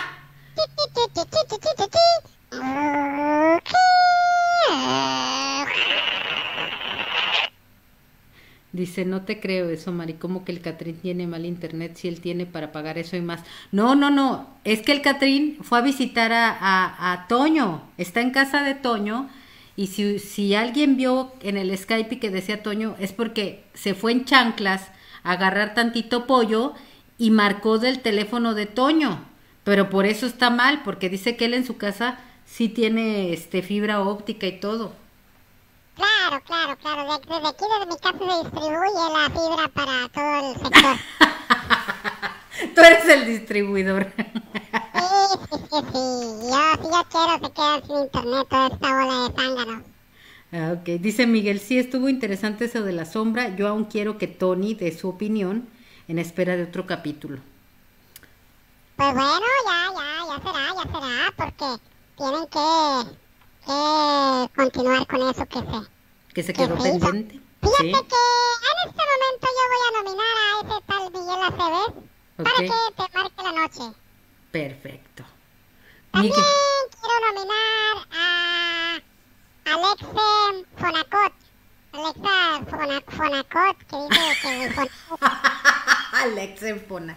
Dice, no te creo eso, Mari, como que el Catrín tiene mal internet si él tiene para pagar eso y más. No, es que el Catrín fue a visitar a Toño, está en casa de Toño, y si alguien vio en el Skype que decía Toño, es porque se fue en chanclas a agarrar tantito pollo y marcó del teléfono de Toño, pero por eso está mal, porque dice que él en su casa sí tiene fibra óptica y todo. Claro. Desde aquí, desde mi casa, se distribuye la fibra para todo el sector. Tú eres el distribuidor. Sí. Yo quiero se quedan sin internet toda esta bola de zánganos. Ok, dice Miguel, sí estuvo interesante eso de la sombra. Yo aún quiero que Tony dé su opinión en espera de otro capítulo. Pues bueno, ya será, porque tienen que continuar con eso Que se quedó pendiente. Fíjate ¿sí? que en este momento yo voy a nominar a ese tal Miguel Aceves para que te marque la noche. Perfecto. También quiero nominar a Alexe Fonacot. Alexa Fonacot, que dice que Alexe Fona.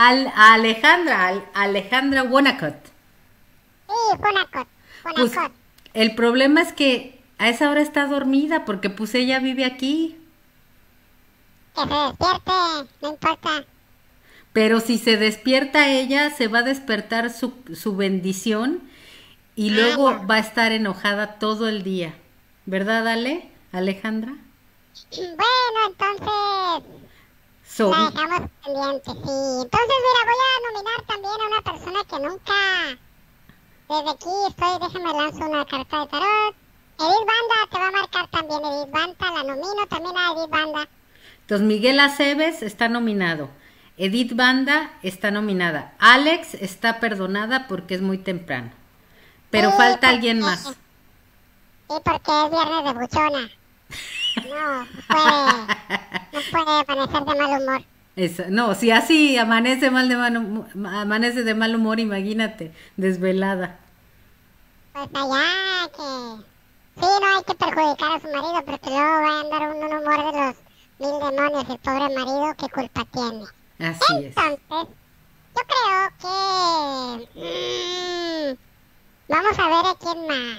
Alejandra Wonacott. Sí, Fonacot. Pues, el problema es que a esa hora está dormida porque pues ella vive aquí. Que se despierte, no importa. Pero si se despierta ella, se va a despertar su bendición y luego va a estar enojada todo el día. ¿Verdad, Alejandra? Bueno, entonces la dejamos pendiente, sí. Entonces, mira, voy a nominar también a una persona que nunca... Desde aquí déjame lanzo una carta de tarot. Edith Banda te va a marcar también, Edith Banda, la nomino también a Edith Banda. Entonces, Miguel Aceves está nominado. Edith Banda está nominada. Alex está perdonada porque es muy temprano. Pero Sí, falta alguien más. Sí, porque es viernes de buchona. No puede amanecer de mal humor. No, si así amanece amanece de mal humor, imagínate, desvelada. Pues allá que... Sí, no hay que perjudicar a su marido porque luego va a andar un humor de los mil demonios el pobre marido, ¿qué culpa tiene? Así es. Entonces, yo creo que... vamos a ver a quién más.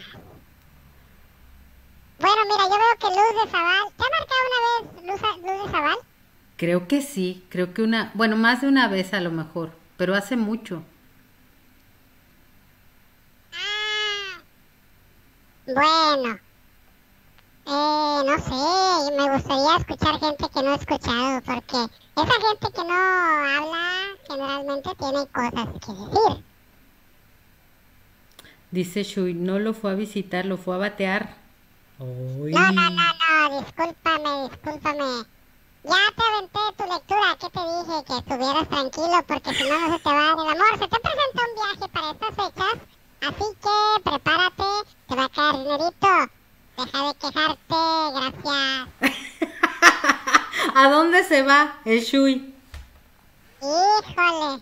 Bueno, mira, yo veo que Luz de Zabal... ¿Te ha marcado una vez Luz de Zabal? Creo que sí, creo que bueno, más de una vez a lo mejor, pero hace mucho. Bueno, no sé, me gustaría escuchar gente que no he escuchado, porque esa gente que no habla generalmente tiene cosas que decir. Dice Shui, no lo fue a visitar, lo fue a batear. Uy. No, discúlpame. Ya te aventé tu lectura, ¿qué te dije? Que estuvieras tranquilo, porque si no, no se te va a dar el amor. Se te presenta un viaje para estas fechas, así que prepárate, te va a caer dinerito. Deja de quejarte, gracias. ¿A dónde se va el Shui? Híjole,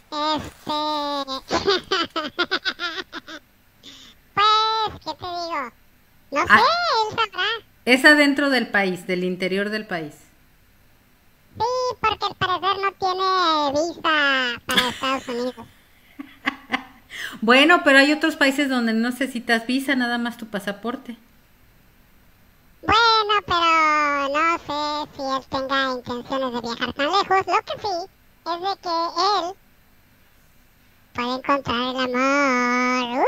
pues, ¿qué te digo? No sé, él sabrá. Es adentro del país, del interior del país. Sí, porque al parecer no tiene visa para Estados Unidos. Bueno, pero hay otros países donde no necesitas visa, nada más tu pasaporte. Bueno, pero no sé si él tenga intenciones de viajar tan lejos. Lo que sí es de que él puede encontrar el amor.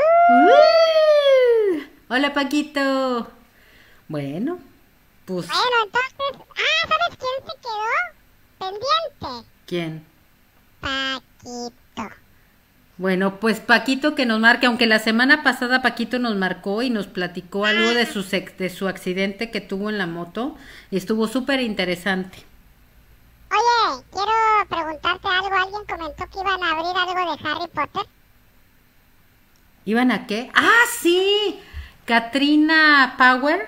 Hola, Paquito. Bueno, pues... Bueno, entonces... ¿sabes quién se quedó pendiente? ¿Quién? Paquito. Bueno, pues Paquito que nos marque, aunque la semana pasada Paquito nos marcó y nos platicó algo de su accidente que tuvo en la moto y estuvo súper interesante. Oye, quiero preguntarte algo. ¿Alguien comentó que iban a abrir algo de Harry Potter? ¿Iban a qué? ¡Ah, sí! Katrina Power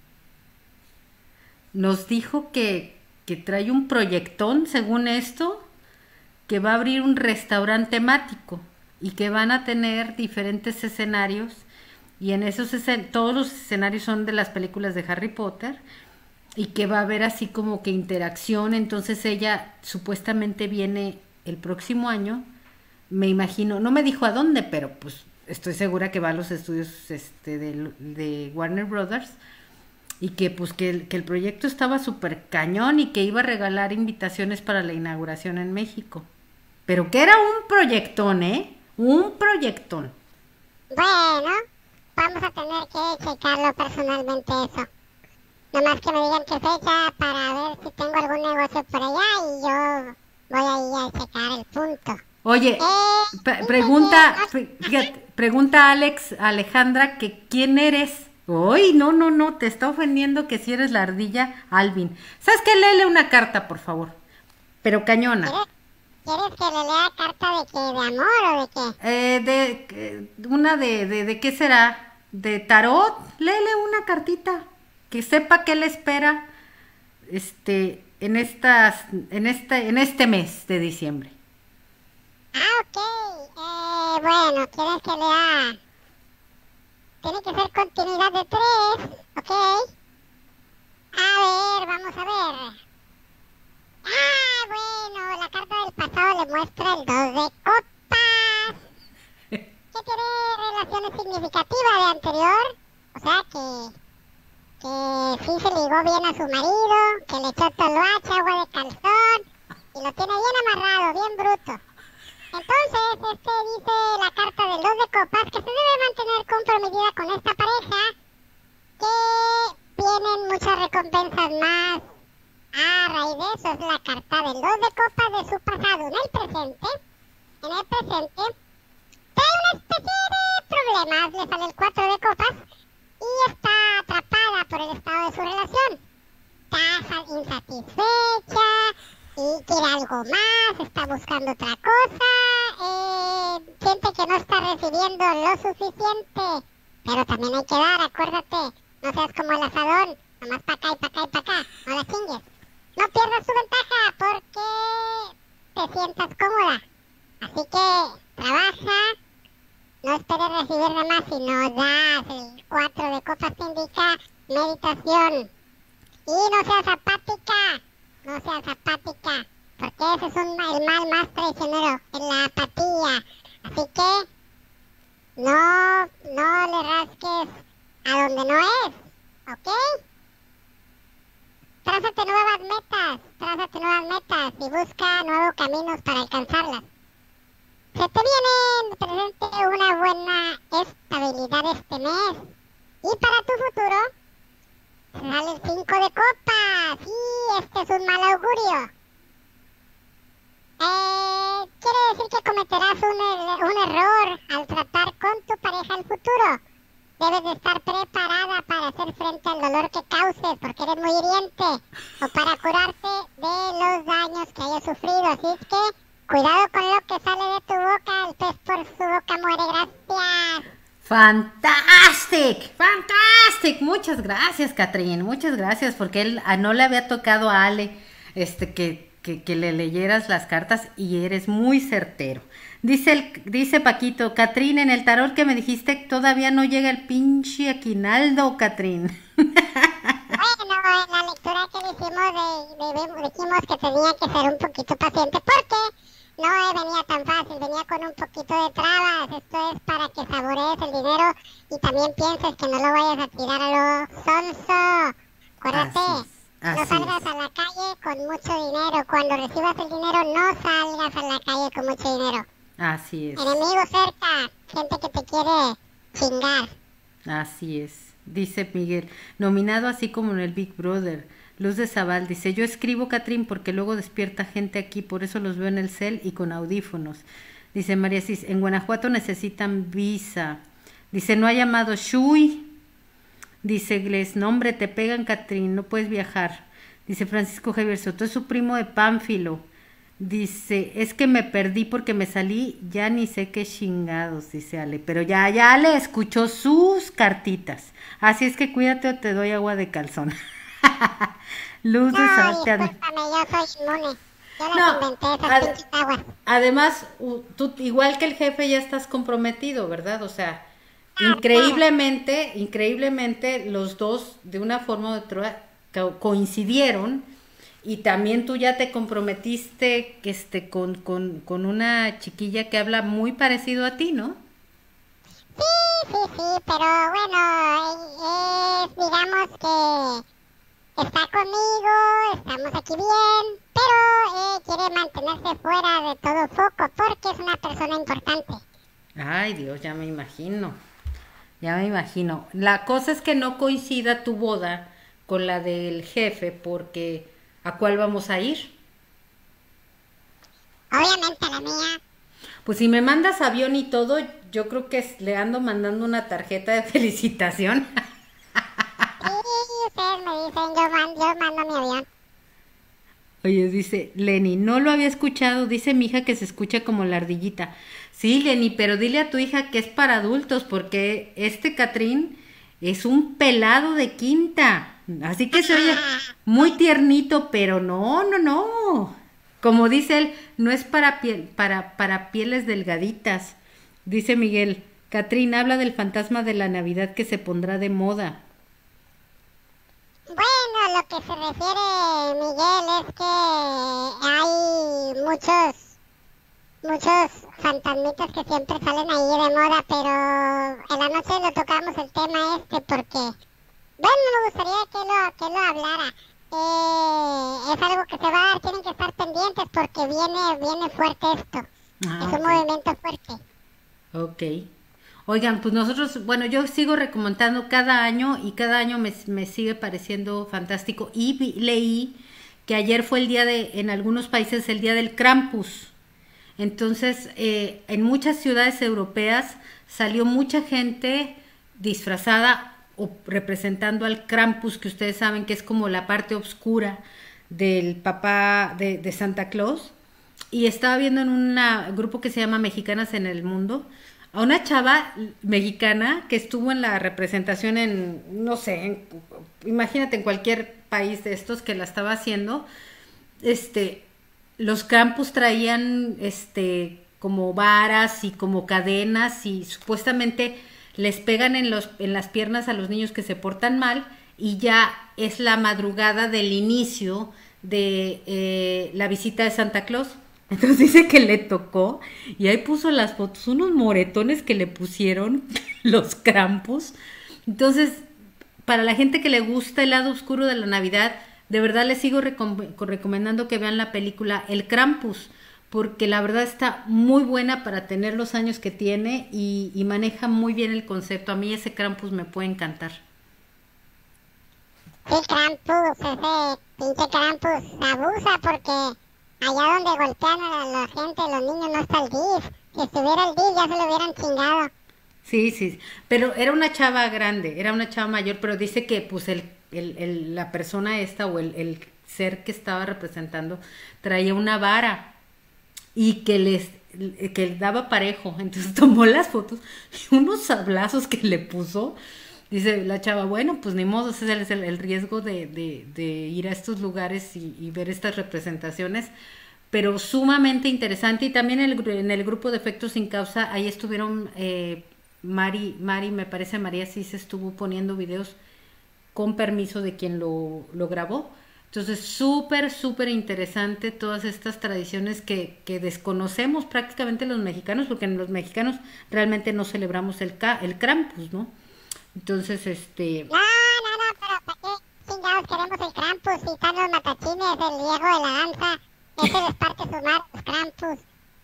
nos dijo que trae un proyectón, según esto, que va a abrir un restaurante temático y que van a tener diferentes escenarios y en esos todos los escenarios son de las películas de Harry Potter y que va a haber así como que interacción. Entonces ella supuestamente viene el próximo año, me imagino, no me dijo a dónde, pero pues estoy segura que va a los estudios de Warner Brothers y que pues que el proyecto estaba súper cañón y que iba a regalar invitaciones para la inauguración en México. Pero que era un proyectón, ¿eh? Un proyectón. Bueno, vamos a tener que checarlo personalmente eso. Nomás que me digan qué fecha para ver si tengo algún negocio por allá y yo voy ahí a checar el punto. Oye, pregunta Alejandra que quién eres. Uy, no, te está ofendiendo que si eres la ardilla Alvin. ¿Sabes qué? Léele una carta, por favor. Pero cañona. ¿Quieres que le lea carta de qué? ¿De amor o de qué? Una de qué será, de tarot. Léele una cartita que sepa qué le espera en este mes de diciembre. Ok. Bueno, ¿quieres que lea? Tiene que ser continuidad de 3, ¿ok? A ver, vamos a ver. Bueno, la carta del pasado le muestra el 2 de copas. Que tiene relaciones significativas de anterior. O sea que sí se ligó bien a su marido, que le echó toloache, agua de calzón, y lo tiene bien amarrado, bien bruto. Entonces, dice la carta del 2 de copas que se debe mantener comprometida con esta pareja, que tienen muchas recompensas más. A raíz de eso es la carta del 2 de copas de su pasado. En el presente, trae una especie de problemas. Le sale el 4 de copas y está atrapada por el estado de su relación. Está insatisfecha y quiere algo más, está buscando otra cosa. siente que no está recibiendo lo suficiente. Pero también hay que dar, acuérdate. No seas como el asadón, nomás para acá y para acá y para acá. No la chingues. No pierdas tu ventaja porque te sientas cómoda. Así que trabaja, no esperes recibir nada más, sino das. El 4 de copas te indica meditación. Y no seas apática, porque ese es el mal más traicionero, la apatía. Así que no le rasques a donde no es, ¿ok? Trázate nuevas metas y busca nuevos caminos para alcanzarlas. Se te viene presente una buena estabilidad este mes. Y para tu futuro, sale el 5 de copas. Y este es un mal augurio. Quiere decir que cometerás un error al tratar con tu pareja el futuro. Debes de estar preparada para hacer frente al dolor que causes, porque eres muy hiriente, o para curarte de los daños que hayas sufrido. Así es que, cuidado con lo que sale de tu boca, el pez por su boca muere. Gracias. Fantastic. Muchas gracias, Catrín. Muchas gracias, porque él no le había tocado a Ale que le leyeras las cartas y eres muy certero. Dice Paquito, Catrín, en el tarot que me dijiste todavía no llega el pinche aguinaldo, Catrín. Bueno, en la lectura que le hicimos dijimos que tenía que ser un poquito paciente porque no venía tan fácil, venía con un poquito de trabas. Esto es para que saborees el dinero y también pienses que no lo vayas a tirar a lo sonso. Acuérdate, no salgas a la calle con mucho dinero. Cuando recibas el dinero, no salgas a la calle con mucho dinero. Así es. Enemigos cerca, gente que te quiere chingar. Así es. Dice Miguel, nominado así como en el Big Brother. Luz de Zabal dice, yo escribo, Catrín, porque luego despierta gente aquí, por eso los veo en el cel y con audífonos. Dice María Cis, en Guanajuato necesitan visa. Dice, no ha llamado Shui. Dice Gles, no hombre, te pegan, Catrín, no puedes viajar. Dice Francisco Javier Soto, es su primo de Pánfilo. Dice, es que me perdí porque me salí, ya ni sé qué chingados, dice Ale, pero ya Ale escuchó sus cartitas, así es que cuídate o te doy agua de calzón. Luz de discúlpame, yo soy inmune, yo las inventé esas pinches aguas. Además, tú igual que el jefe ya estás comprometido, ¿verdad? O sea, increíblemente los dos de una forma u otra coincidieron. Y también tú ya te comprometiste con una chiquilla que habla muy parecido a ti, ¿no? Sí, pero bueno, digamos que está conmigo, estamos aquí bien, pero quiere mantenerse fuera de todo foco porque es una persona importante. Ay, Dios, ya me imagino. La cosa es que no coincida tu boda con la del jefe porque... ¿A cuál vamos a ir? Obviamente la mía. Pues si me mandas avión y todo, yo creo que le ando mandando una tarjeta de felicitación. Sí, ustedes me dicen, yo mando mi avión. Oye, dice Lenny, no lo había escuchado, dice mi hija que se escucha como la ardillita. Sí, Lenny, pero dile a tu hija que es para adultos, porque Catrín es un pelado de quinta. Así que se oye muy tiernito, pero no. Como dice él, no es para pieles delgaditas. Dice Miguel, Catrín, habla del fantasma de la Navidad que se pondrá de moda. Bueno, lo que se refiere Miguel es que hay muchos fantasmitas que siempre salen ahí de moda, pero en la noche lo tocamos el tema porque... Bueno, me gustaría que lo hablara. Es algo que se va a dar, tienen que estar pendientes porque viene fuerte esto. Es un movimiento fuerte. Ok. Oigan, pues nosotros, bueno, yo sigo recomendando cada año y cada año me sigue pareciendo fantástico. Y leí que ayer fue en algunos países, el día del Krampus. Entonces, en muchas ciudades europeas salió mucha gente disfrazada o representando al Krampus, que ustedes saben que es como la parte oscura del papá de Santa Claus, y estaba viendo en un grupo que se llama Mexicanas en el Mundo a una chava mexicana que estuvo en la representación en, no sé, imagínate en cualquier país de estos que la estaba haciendo. Los Krampus traían como varas y como cadenas y supuestamente les pegan en las piernas a los niños que se portan mal, y ya es la madrugada del inicio de la visita de Santa Claus. Entonces dice que le tocó y ahí puso las fotos, unos moretones que le pusieron los Krampus. Entonces, para la gente que le gusta el lado oscuro de la Navidad, de verdad les sigo recomendando que vean la película El Krampus, porque la verdad está muy buena para tener los años que tiene y maneja muy bien el concepto. A mí ese Krampus me puede encantar. Sí, Krampus, ese pinche Krampus abusa porque allá donde golpean a la gente, los niños, no está el DIF. Si estuviera el DIF ya se lo hubieran chingado. Sí, sí, pero era una chava grande, era una chava mayor, pero dice que pues la persona esta o el ser que estaba representando traía una vara y que daba parejo. Entonces tomó las fotos y unos sablazos que le puso. Dice la chava, bueno, pues ni modo, ese es el riesgo de ir a estos lugares y ver estas representaciones, pero sumamente interesante. Y también en el grupo de Efectos Sin Causa, ahí estuvieron Mari, me parece María sí se estuvo poniendo videos con permiso de quien lo grabó. Entonces, súper, súper interesante todas estas tradiciones que desconocemos prácticamente los mexicanos, porque los mexicanos realmente no celebramos el Krampus, ¿no? Entonces, No, pero ¿para qué chingados queremos el Krampus? Si están los matachines, el viejo de la danza, ese les parte sus manos, los Krampus.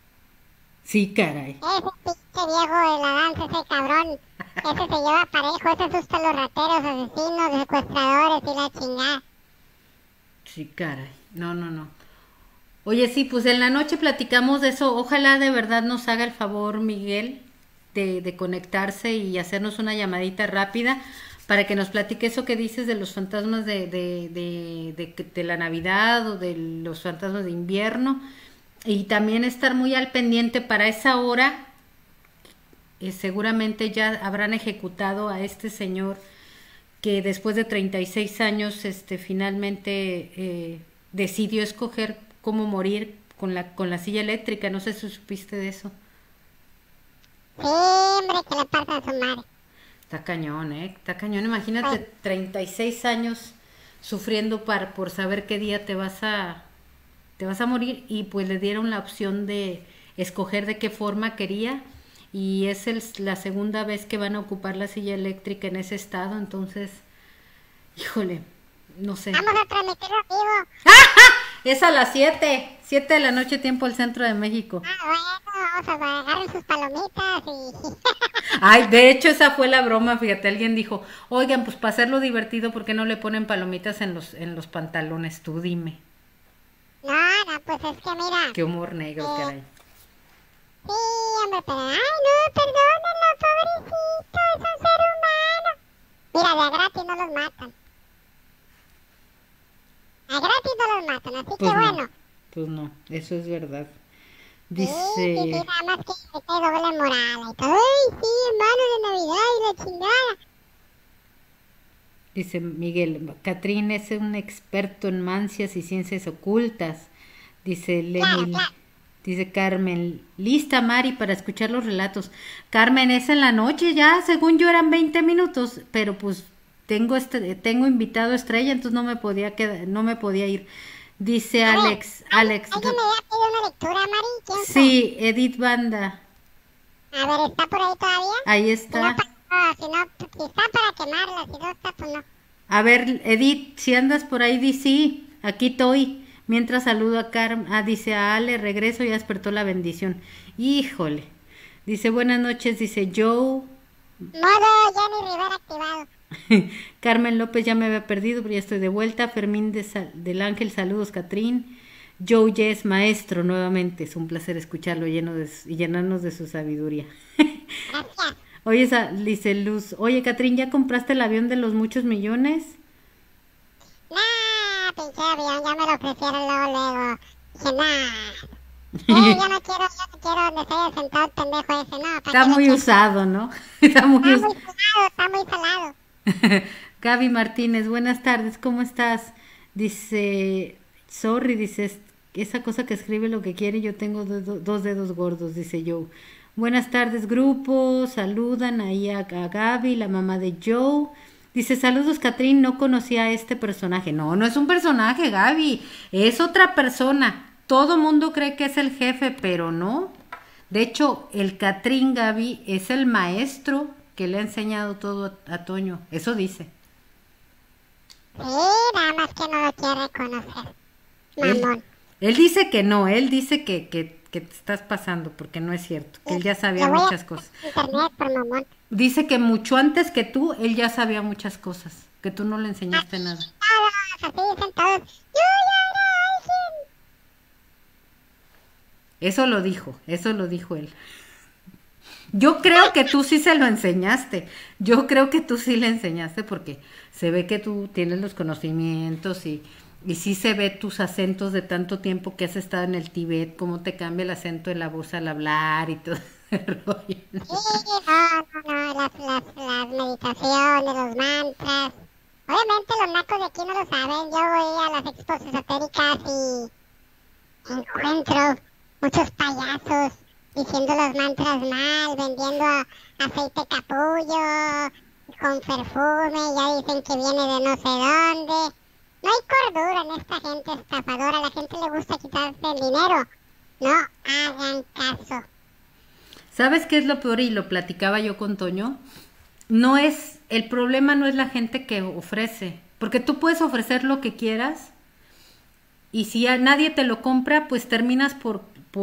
Sí, caray. Ese pinche viejo de la danza, ese cabrón, ese se lleva parejo, ese asusta a los rateros, asesinos, secuestradores y la chingada. Sí, caray. No. Oye, sí, pues en la noche platicamos de eso. Ojalá de verdad nos haga el favor, Miguel, de conectarse y hacernos una llamadita rápida para que nos platique eso que dices de los fantasmas de la Navidad o de los fantasmas de invierno, y también estar muy al pendiente para esa hora. Seguramente ya habrán ejecutado a este señor que después de 36 años finalmente decidió escoger cómo morir con la silla eléctrica. No sé si supiste de eso. Sí, hombre, que le parta a su madre. Está cañón, está cañón. Imagínate 36 años sufriendo por saber qué día te vas a morir, y pues le dieron la opción de escoger de qué forma quería, y es la segunda vez que van a ocupar la silla eléctrica en ese estado. Entonces, híjole, no sé. Vamos a transmitirlo vivo. Es a las 7 de la noche, tiempo del centro de México. Bueno, vamos a agarrar sus palomitas y... Ay, de hecho esa fue la broma, fíjate, alguien dijo, oigan, pues para hacerlo divertido, ¿por qué no le ponen palomitas en los pantalones? Tú dime. No, pues es que mira... Qué humor negro, caray. Sí, hombre, pero... Ay, no, perdónenlo, pobrecito, es un ser humano. Mira, de a gratis no los matan. A gratis no los matan, así Pues que no, bueno. pues no, eso es verdad. Sí, Dice, nada más que doble moral y todo. Ay, sí, hermano de Navidad y la chingada. dice Miguel, Catrín es un experto en mancias y ciencias ocultas. Dice Lenny, Claro. dice Carmen, lista Mari para escuchar los relatos. Carmen, es en la noche ya, según yo eran 20 minutos, pero pues tengo invitado estrella, entonces no me podía ir. Dice Alex, ¿Alguien me había pedido una lectura, Mari? ¿Quién fue? sí, Edith Banda, A ver, ¿está por ahí todavía? ahí Si no, está. si está para quemarla, si no está, pues no. A ver, Edith, si andas por ahí, di sí, aquí estoy. Mientras saludo a Carmen, dice a Ale, regreso, ya despertó la bendición. Híjole. Dice, buenas noches, dice Joe. Modo Jenny Rivera activado. Carmen López, ya me había perdido, pero ya estoy de vuelta. Fermín del Ángel, saludos, Catrín. Joe Yes, maestro, nuevamente. Es un placer escucharlo y llenarnos de su sabiduría. Gracias. Oye, dice Luz, oye, Catrín, ¿ya compraste el avión de los muchos millones? Nah, pinche avión, ya me lo ofrecieron luego. Dije, nah. yo no quiero donde se haya sentado el pendejo ese, no. Está muy usado, ¿no? Está muy usado. Está muy salado. Gaby Martínez, buenas tardes, ¿cómo estás? Dice, sorry, dice, esa cosa que escribe lo que quiere, yo tengo dos dedos gordos, dice Joe. Buenas tardes, grupo, saludan ahí a Gaby, la mamá de Joe. Dice, saludos, Catrín, no conocía a este personaje. No, no es un personaje, Gaby, es otra persona. Todo mundo cree que es el jefe, pero no. De hecho, el Catrín, Gaby, es el maestro que le ha enseñado todo a Toño. Eso dice. Sí, nada más que no lo quiere reconocer. Mamón. Él dice que no, él dice que te estás pasando, porque no es cierto, que él ya sabía muchas cosas. Internet, por mamón. Dice que mucho antes que tú, él ya sabía muchas cosas, que tú no le enseñaste nada. Así dicen todos. Yo ya era alguien. Eso lo dijo él. Yo creo que tú sí se lo enseñaste. Yo creo que tú sí le enseñaste porque se ve que tú tienes los conocimientos y sí se ve tus acentos de tanto tiempo que has estado en el Tíbet, cómo te cambia el acento de la voz al hablar y todo ese rollo. Sí, no, las meditaciones, los mantras. Obviamente los nacos de aquí no lo saben. Yo voy a las expos esotéricas y encuentro muchos payasos diciendo los mantras mal, vendiendo aceite capullo con perfume, ya dicen que viene de no sé dónde. No hay cordura en esta gente estafadora, a la gente le gusta quitarse el dinero. No hagan caso. ¿Sabes qué es lo peor? Y lo platicaba yo con Toño. El problema no es la gente que ofrece, porque tú puedes ofrecer lo que quieras y si nadie te lo compra, pues terminas por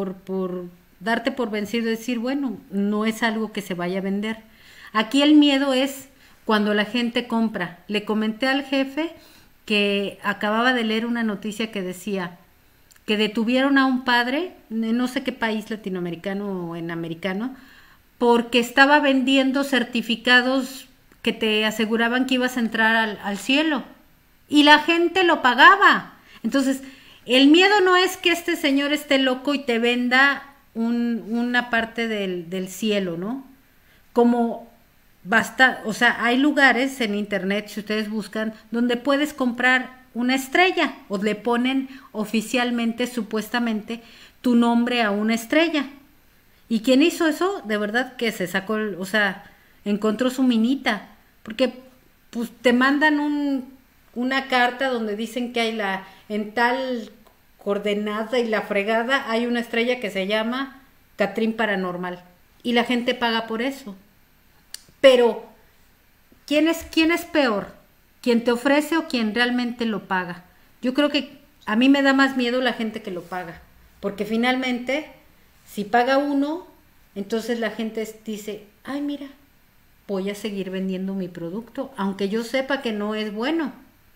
darte por vencido y decir, bueno, no es algo que se vaya a vender. Aquí el miedo es cuando la gente compra. Le comenté al jefe que acababa de leer una noticia que decía que detuvieron a un padre, en no sé qué país latinoamericano o en americano, porque estaba vendiendo certificados que te aseguraban que ibas a entrar al cielo. Y la gente lo pagaba. Entonces, el miedo no es que este señor esté loco y te venda una parte del cielo, ¿no? Como basta, o sea, hay lugares en internet, si ustedes buscan, donde puedes comprar una estrella o le ponen oficialmente, supuestamente, tu nombre a una estrella. ¿Y quién hizo eso? De verdad que se sacó, o sea, encontró su minita, porque pues te mandan una carta donde dicen que hay en tal coordenada y la fregada hay una estrella que se llama Catrín Paranormal y la gente paga por eso. Pero ¿quién es peor? ¿Quién te ofrece o quien realmente lo paga? Yo creo que a mí me da más miedo la gente que lo paga, porque finalmente si paga uno, entonces la gente dice, ay mira, voy a seguir vendiendo mi producto, aunque yo sepa que no es bueno.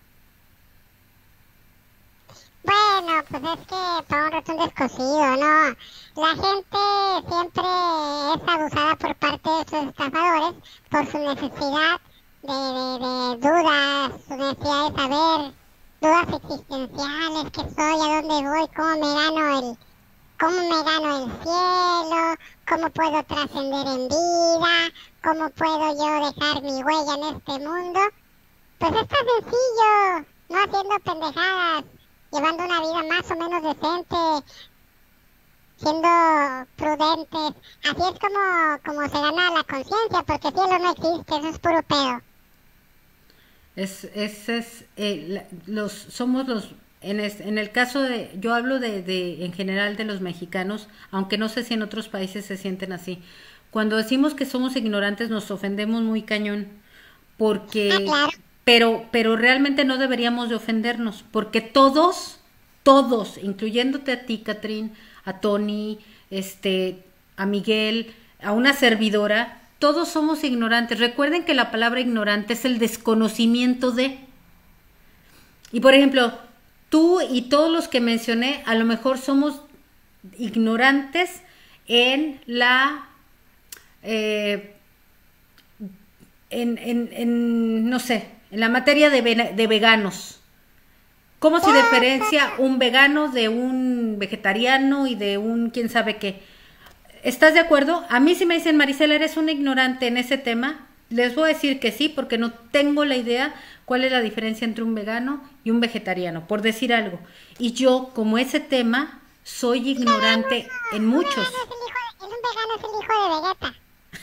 Bueno, pues es que todo un rato un descosido, ¿no? La gente siempre es abusada por parte de sus estafadores por su necesidad de dudas, su necesidad de saber, dudas existenciales, qué soy, a dónde voy, cómo me gano el cielo, cómo puedo trascender en vida, cómo puedo yo dejar mi huella en este mundo. Pues es tan sencillo, no haciendo pendejadas, llevando una vida más o menos decente, siendo prudentes. Así es como se gana la conciencia, porque cielo no existe, eso es puro pedo. Somos los, en el caso de, yo hablo en general de los mexicanos, aunque no sé si en otros países se sienten así. Cuando decimos que somos ignorantes nos ofendemos muy cañón, porque... Claro. Pero realmente no deberíamos de ofendernos, porque todos, incluyéndote a ti, Catrín, a Tony, a Miguel, a una servidora, todos somos ignorantes. Recuerden que la palabra ignorante es el desconocimiento de. Y por ejemplo, tú y todos los que mencioné, a lo mejor somos ignorantes en la... no sé, en la materia de veganos. ¿Cómo se diferencia un vegano de un un vegetariano y de un quién sabe qué. ¿Estás de acuerdo? A mí si me dicen, Marisela, eres una ignorante en ese tema, les voy a decir que sí, porque no tengo la idea cuál es la diferencia entre un vegano y un vegetariano, por decir algo. Y yo, como ese tema, soy ignorante en muchos. Un vegano es el hijo de Vegeta.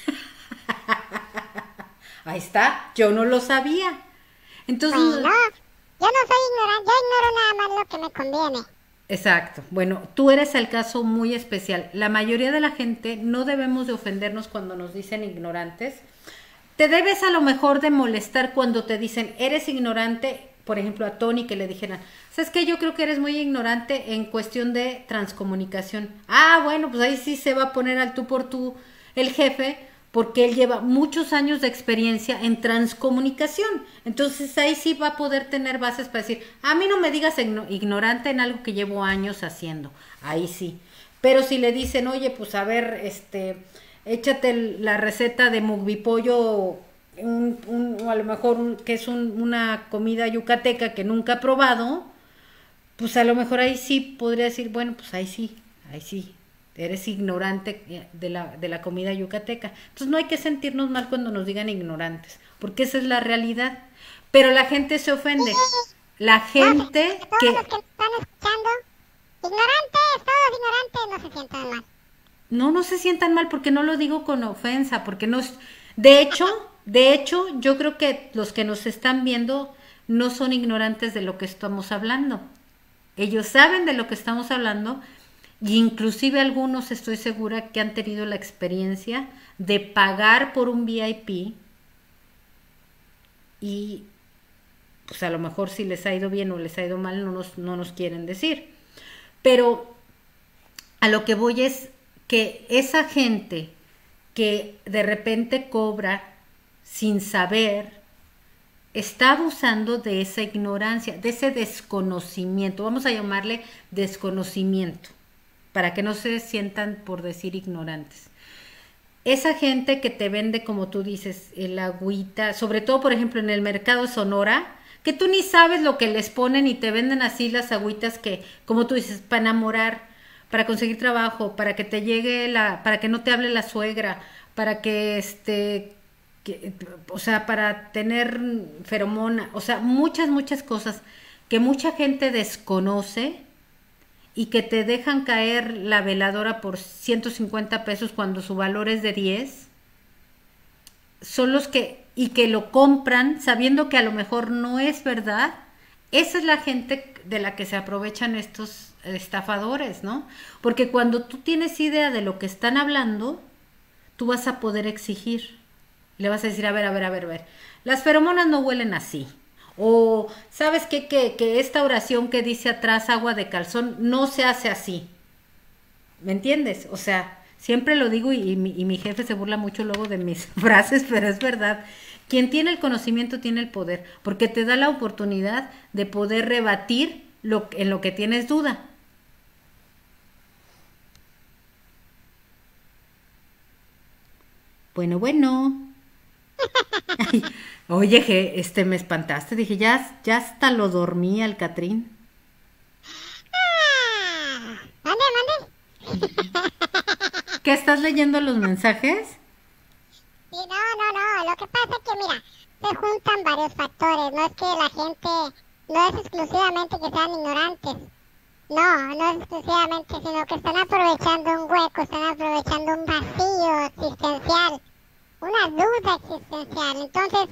Ahí está, yo no lo sabía. Entonces, Bueno, yo no soy ignorante, yo ignoro nada más lo que me conviene. exacto. Bueno, tú eres el caso muy especial. La mayoría de la gente no debemos de ofendernos cuando nos dicen ignorantes. Te debes a lo mejor de molestar cuando te dicen eres ignorante, por ejemplo a Tony que le dijeran, ¿sabes qué? Yo creo que eres muy ignorante en cuestión de transcomunicación. Ah, bueno, pues ahí sí se va a poner al tú por tú el jefe, porque él lleva muchos años de experiencia en transcomunicación. Entonces ahí sí va a poder tener bases para decir, a mí no me digas ignorante en algo que llevo años haciendo. Ahí sí. Pero si le dicen, oye, pues a ver, échate la receta de mugbipollo, a lo mejor que es una comida yucateca que nunca he probado, pues a lo mejor ahí sí podría decir, bueno, pues ahí sí, eres ignorante de la comida yucateca. Entonces no hay que sentirnos mal cuando nos digan ignorantes, porque esa es la realidad. Pero la gente se ofende. La gente Todos que... los que están escuchando, ignorantes, todos ignorantes, no se sientan mal. No se sientan mal porque no lo digo con ofensa, porque no es... De hecho, yo creo que los que nos están viendo no son ignorantes de lo que estamos hablando. Ellos saben de lo que estamos hablando y inclusive algunos estoy segura que han tenido la experiencia de pagar por un VIP y pues a lo mejor si les ha ido bien o les ha ido mal no nos quieren decir. Pero a lo que voy es que esa gente que de repente cobra sin saber, está abusando de esa ignorancia, de ese desconocimiento, vamos a llamarle desconocimiento, para que no se sientan por decir ignorantes. Esa gente que te vende, como tú dices, el agüita, sobre todo por ejemplo en el mercado Sonora, que tú ni sabes lo que les ponen y te venden así las agüitas que, como tú dices, para enamorar, para conseguir trabajo, para que te llegue para que no te hable la suegra, para que o sea, para tener feromona, o sea, muchas cosas que mucha gente desconoce y que te dejan caer la veladora por 150 pesos cuando su valor es de 10, son los que lo compran sabiendo que a lo mejor no es verdad. Esa es la gente de la que se aprovechan estos estafadores, ¿no? Porque cuando tú tienes idea de lo que están hablando, tú vas a poder exigir. Le vas a decir, a ver, las feromonas no huelen así. O, ¿sabes qué? Que esta oración que dice atrás agua de calzón no se hace así. ¿Me entiendes? O sea, siempre lo digo y mi jefe se burla mucho luego de mis frases, pero es verdad. Quien tiene el conocimiento tiene el poder, porque te da la oportunidad de poder rebatir en lo que tienes duda. Bueno. Ay, oye, me espantaste, dije, ya hasta lo dormí al Catrín. Mande. ¿Qué estás leyendo los mensajes? Sí, no, lo que pasa es que mira, se juntan varios factores, no es que la gente, no es exclusivamente que sean ignorantes, no es exclusivamente, sino que están aprovechando un hueco, están aprovechando un vacío existencial, una duda existencial. Entonces,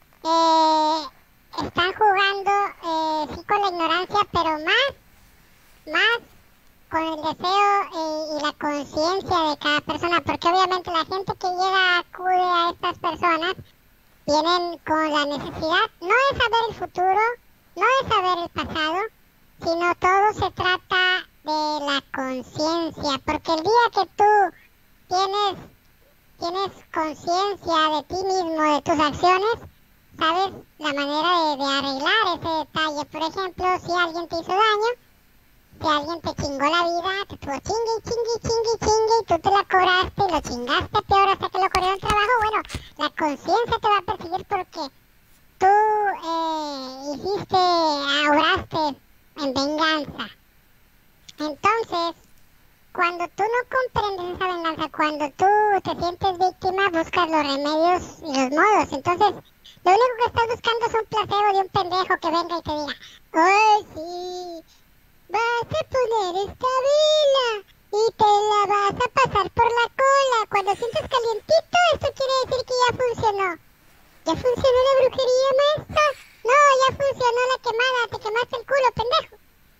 están jugando, sí, con la ignorancia, pero más con el deseo y la conciencia de cada persona, porque obviamente la gente que acude a estas personas, vienen con la necesidad, no de saber el futuro, no de saber el pasado, sino todo se trata de la conciencia, porque el día que tú tienes conciencia de ti mismo, de tus acciones, sabes la manera de arreglar ese detalle. Por ejemplo, si alguien te hizo daño, si alguien te chingó la vida, te estuvo chingue, y tú te la cobraste y lo chingaste peor hasta que lo corrieron al trabajo, bueno, la conciencia te va a perseguir porque tú obraste en venganza. Entonces, cuando tú no comprendes esa venganza, cuando tú te sientes víctima, buscas los remedios y los modos. Entonces, lo único que estás buscando es un placebo de un pendejo que venga y te diga, ¡ay, sí! Vas a poner esta vela y te la vas a pasar por la cola. Cuando sientes calientito, esto quiere decir que ya funcionó. ¿Ya funcionó la brujería, maestra? No, ya funcionó la quemada, te quemaste el culo, pendejo.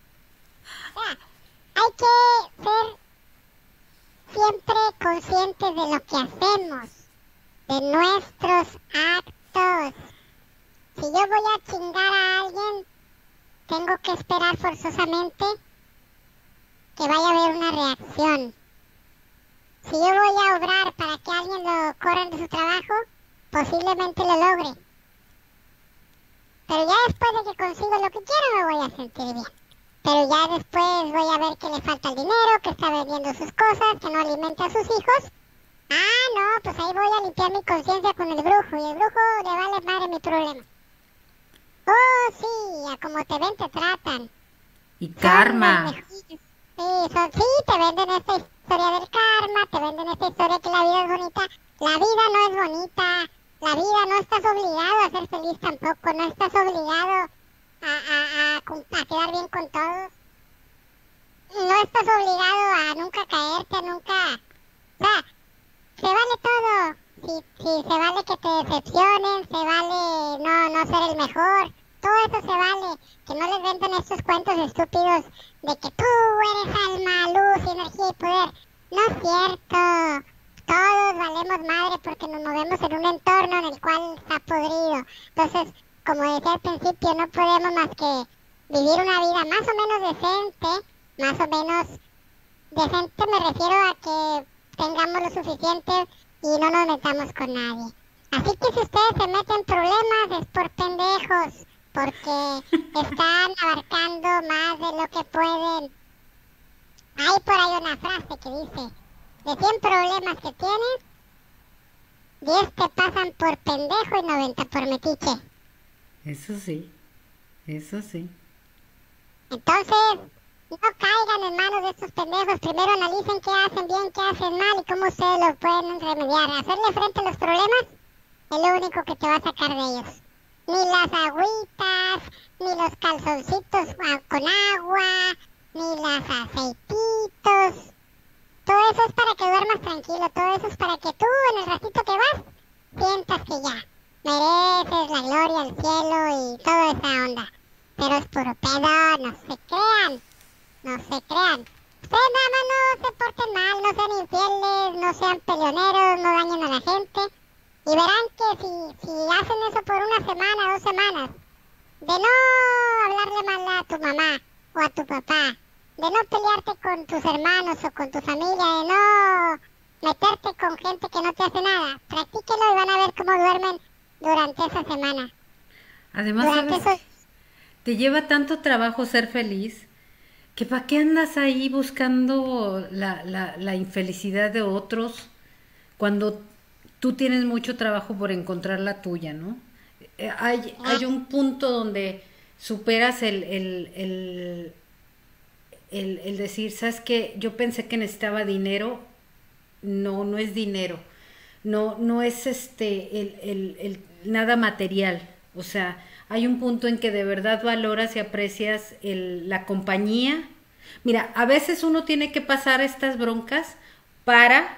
O sea, hay que ser siempre conscientes de lo que hacemos, de nuestros actos. Si yo voy a chingar a alguien, tengo que esperar forzosamente que vaya a haber una reacción. Si yo voy a obrar para que alguien lo corran de su trabajo, posiblemente lo logre. Pero ya después de que consigo lo que quiero, me voy a sentir bien. Pero ya después voy a ver que le falta el dinero, que está vendiendo sus cosas, que no alimenta a sus hijos. Ah, no, pues ahí voy a limpiar mi conciencia con el brujo, y el brujo le vale madre mi problema. Oh, sí, a como te ven te tratan. Y karma. Sí, te venden esta historia del karma, te venden esta historia que la vida es bonita. La vida no es bonita, la vida no estás obligado a ser feliz tampoco, no estás obligado a quedar bien con todos. No estás obligado a nunca caerte, a nunca... O sea, se vale todo. Si se vale que te decepcionen, se vale no ser el mejor. Todo eso se vale. Que no les vendan estos cuentos estúpidos de que tú eres alma, luz, energía y poder. No es cierto. Todos valemos madre porque nos movemos en un entorno en el cual está podrido. Entonces, como decía al principio, no podemos más que vivir una vida más o menos decente. Más o menos decente me refiero a que tengamos lo suficiente y no nos metamos con nadie. Así que si ustedes se meten problemas es por pendejos, porque están abarcando más de lo que pueden. Hay por ahí una frase que dice, de 100 problemas que tienes, 10 te pasan por pendejo y 90 por metiche. Eso sí, eso sí. Entonces, no caigan en manos de estos pendejos. Primero analicen qué hacen bien, qué hacen mal y cómo ustedes lo pueden remediar. Hacerle frente a los problemas es lo único que te va a sacar de ellos. Ni las agüitas, ni los calzoncitos con agua, ni los aceititos. Todo eso es para que duermas tranquilo. Todo eso es para que tú, en el ratito que vas, sientas que ya mereces la gloria, el cielo y toda esa onda. Pero es puro pedo, no se crean. No se crean. Ustedes nada más no se porten mal, no sean infieles, no sean peleoneros, no dañen a la gente. Y verán que si hacen eso por una semana, 2 semanas, de no hablarle mal a tu mamá o a tu papá, de no pelearte con tus hermanos o con tu familia, de no meterte con gente que no te hace nada, practíquenlo y van a ver cómo duermen durante esa semana. Además, ¿sabes? Te lleva tanto trabajo ser feliz, que ¿para qué andas ahí buscando la infelicidad de otros cuando tú tienes mucho trabajo por encontrar la tuya, ¿no? Hay un punto donde superas el decir, ¿sabes qué? Yo pensé que necesitaba dinero. No es dinero. No es nada material. O sea, hay un punto en que de verdad valoras y aprecias la compañía. Mira, a veces uno tiene que pasar estas broncas para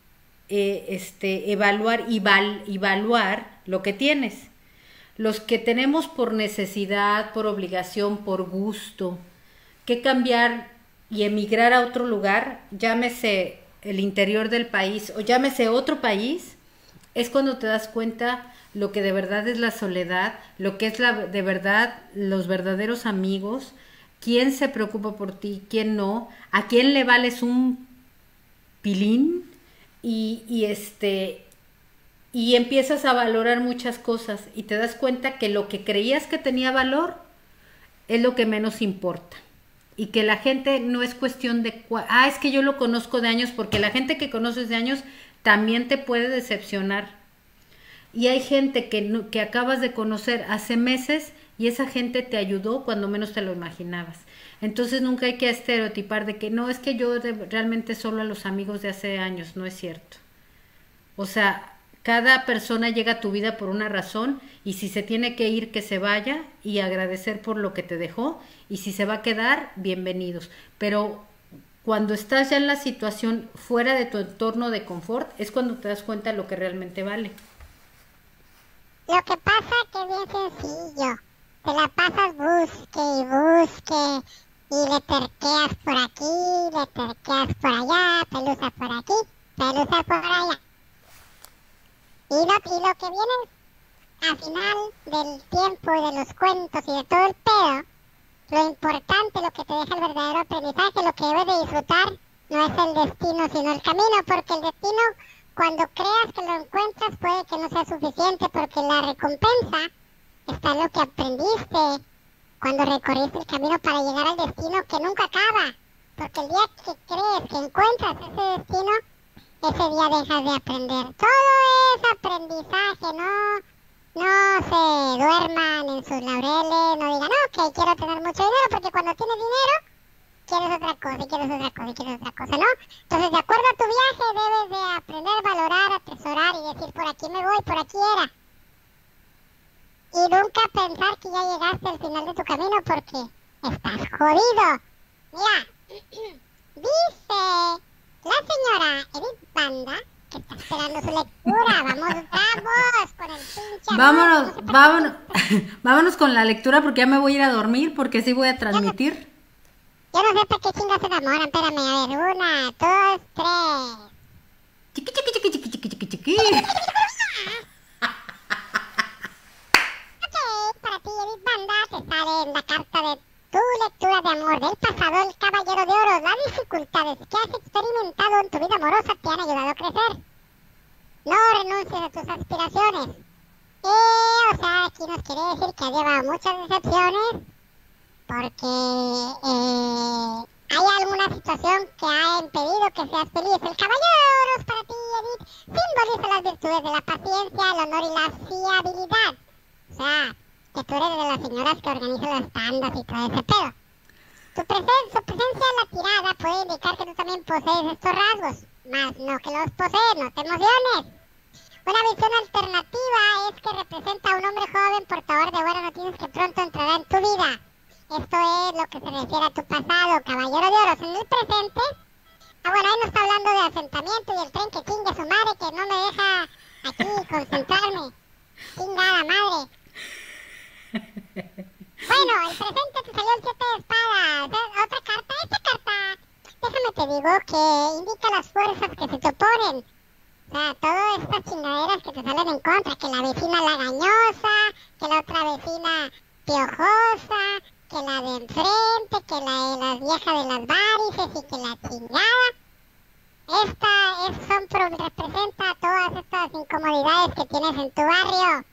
evaluar lo que tienes. Los que tenemos por necesidad, por obligación, por gusto, que cambiar y emigrar a otro lugar, llámese el interior del país o llámese otro país, es cuando te das cuenta lo que de verdad es la soledad, lo que es de verdad los verdaderos amigos, quién se preocupa por ti, quién no, a quién le vales un pilín y empiezas a valorar muchas cosas y te das cuenta que lo que creías que tenía valor es lo que menos importa. Y que la gente no es cuestión de... es que yo lo conozco de años, porque la gente que conoces de años también te puede decepcionar. Y hay gente que acabas de conocer hace meses y esa gente te ayudó cuando menos te lo imaginabas. Entonces nunca hay que estereotipar de que no, es que yo realmente solo a los amigos de hace años, no es cierto. O sea, cada persona llega a tu vida por una razón y si se tiene que ir, que se vaya y agradecer por lo que te dejó y si se va a quedar, bienvenidos. Pero cuando estás ya en la situación fuera de tu entorno de confort es cuando te das cuenta de lo que realmente vale. Lo que pasa que es bien sencillo. Te la pasas busque y busque y le terqueas por aquí, le terqueas por allá, pelusas por aquí, pelusas por allá. Y lo que viene al final del tiempo y de los cuentos y de todo el pedo, lo importante, lo que te deja el verdadero aprendizaje, lo que debes de disfrutar, no es el destino, sino el camino, porque el destino, cuando creas que lo encuentras, puede que no sea suficiente, porque la recompensa está en lo que aprendiste cuando recorriste el camino para llegar al destino que nunca acaba, porque el día que crees que encuentras ese destino, ese día dejas de aprender. Todo es aprendizaje, no se duerman en sus laureles, no digan, ok, quiero tener mucho dinero, porque cuando tienes dinero, quieres otra cosa, y quieres otra cosa, y quieres otra cosa, ¿no? Entonces, de acuerdo a tu viaje, debes de aprender, valorar, atesorar y decir, por aquí me voy, por aquí era. Y nunca pensar que ya llegaste al final de tu camino, porque estás jodido. Mira, dice la señora Edith Banda que está esperando su lectura. Vamos con el pinche. Vámonos con la lectura porque ya me voy a ir a dormir porque sí voy a transmitir. Yo no sé para qué chingas se enamoran. Espérame, a ver, 1, 2, 3. Chiqui, chiqui, chiqui, chiqui, chiqui, chiqui, chiqui. Ok, para ti, Edith Banda, te sale en la carta de tu lectura de amor del pasado, el Caballero de Oro. Las dificultades que has experimentado en tu vida amorosa te han ayudado a crecer. No renuncies a tus aspiraciones. O sea, aquí nos quiere decir que has llevado muchas decepciones porque hay alguna situación que ha impedido que seas feliz. El Caballero de Oro es para ti, Edith, simboliza las virtudes de la paciencia, el honor y la fiabilidad. O sea, que tú eres de las señoras que organizan las tandas y todo ese pedo. Su presencia en la tirada puede indicar que tú también posees estos rasgos, mas no que los posees, no te emociones. Una visión alternativa es que representa a un hombre joven portador de buenas noticias que pronto entrará en tu vida. Esto es lo que se refiere a tu pasado, Caballero de Oro. En el presente, bueno, ahí nos está hablando de asentamiento y el tren que chingue su madre, que no me deja aquí concentrarme. Chingada madre. Bueno, el presente te salió el 7 de espadas. Otra carta. Esta carta, déjame te digo que indica las fuerzas que se te oponen. O sea, todas estas chingaderas que te salen en contra. Que la vecina lagañosa, que la otra vecina piojosa, que la de enfrente, que la de las viejas de las varices y que la chingada. Representa todas estas incomodidades que tienes en tu barrio.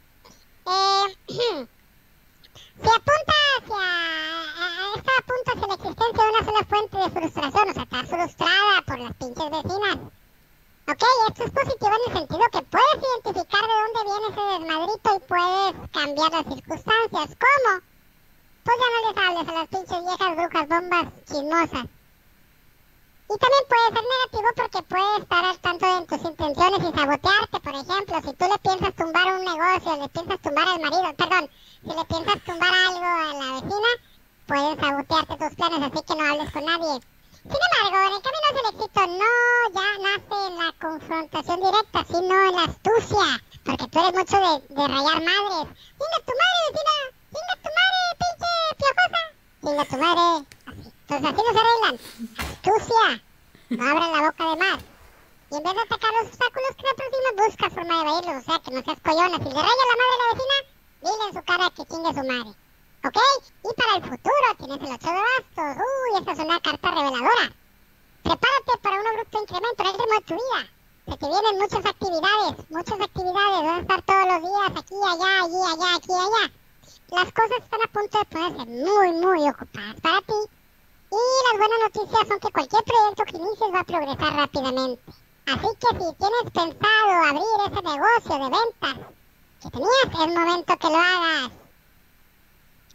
Esta apunta hacia la existencia de una sola fuente de frustración, o sea, estás frustrada por las pinches vecinas. Ok, esto es positivo en el sentido que puedes identificar de dónde viene ese desmadrito y puedes cambiar las circunstancias. ¿Cómo? Pues ya no les hables a las pinches viejas brujas bombas chismosas. Y también puede ser negativo porque puede estar al tanto de tus intenciones y sabotearte. Por ejemplo, si tú le piensas tumbar un negocio, le piensas tumbar al marido, perdón, si le piensas tumbar algo a la vecina, pueden sabotearte tus planes, así que no hables con nadie. Sin embargo, en el camino hacia el éxito no ya nace en la confrontación directa, sino en la astucia, porque tú eres mucho de rayar madres. ¡Chinga tu madre, vecina! ¡Chinga tu madre, pinche piojosa! ¡Chinga tu madre! Así. Entonces así no se arreglan. Astucia. No abran la boca de más. Y en vez de atacar los obstáculos que se aproximan, busca forma de evadirlos. O sea, que no seas coyona. Si le raya la madre a la vecina, dile en su cara que chingue su madre. ¿Ok? Y para el futuro tienes el 8 de bastos. Esa es una carta reveladora. Prepárate para un abrupto incremento en el ritmo de tu vida. Se te vienen muchas actividades. Vas a estar todos los días aquí, allá, allí, allá, aquí, allá. Las cosas están a punto de ponerse muy, muy ocupadas para ti. Y las buenas noticias son que cualquier proyecto que inicies va a progresar rápidamente. Así que si tienes pensado abrir ese negocio de ventas que tenías, es momento que lo hagas.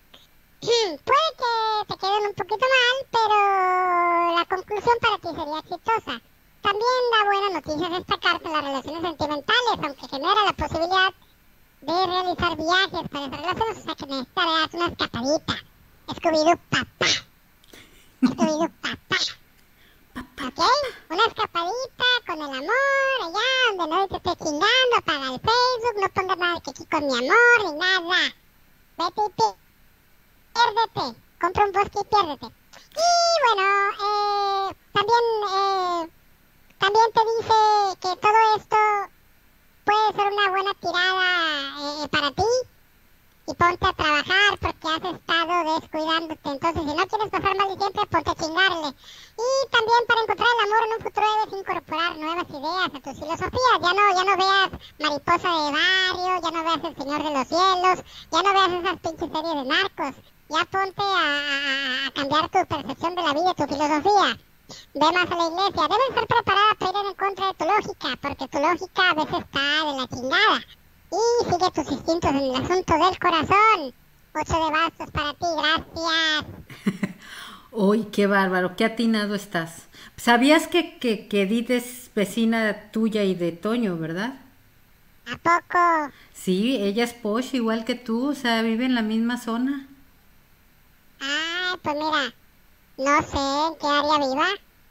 Puede que te queden un poquito mal, pero la conclusión para ti sería exitosa. También da buena noticia destacarte las relaciones sentimentales, aunque genera la posibilidad de realizar viajes para esas relaciones, o sea que necesitarás una escapadita. Scooby-Doo papá. Scooby-Doo papá. ¿Ok? Una escapadita con el amor, allá donde no te esté chingando, apaga el Facebook, no pongas nada de que aquí con mi amor, ni nada. Vete y piérdete. Compra un bosque y piérdete. Y bueno, también te dice que todo esto puede ser una buena tirada para ti. Y ponte a trabajar porque has estado descuidándote. Entonces, si no quieres pasar mal siempre, ponte a chingarle. Y también para encontrar el amor en un futuro debes incorporar nuevas ideas a tus filosofías. Ya no veas Mariposa de Barrio, ya no veas El Señor de los Cielos, ya no veas esas pinches series de narcos. Ya ponte a cambiar tu percepción de la vida y tu filosofía. Ve más a la iglesia. Debes estar preparada para ir en contra de tu lógica, porque tu lógica a veces está de la chingada. Y sigue tus instintos en el asunto del corazón. 8 de bastos para ti, gracias. Uy, qué bárbaro, qué atinado estás. ¿Sabías que Edith es vecina tuya y de Toño, verdad? ¿A poco? Sí, ella es posh igual que tú, o sea, vive en la misma zona. Ay, pues mira, no sé en qué área viva.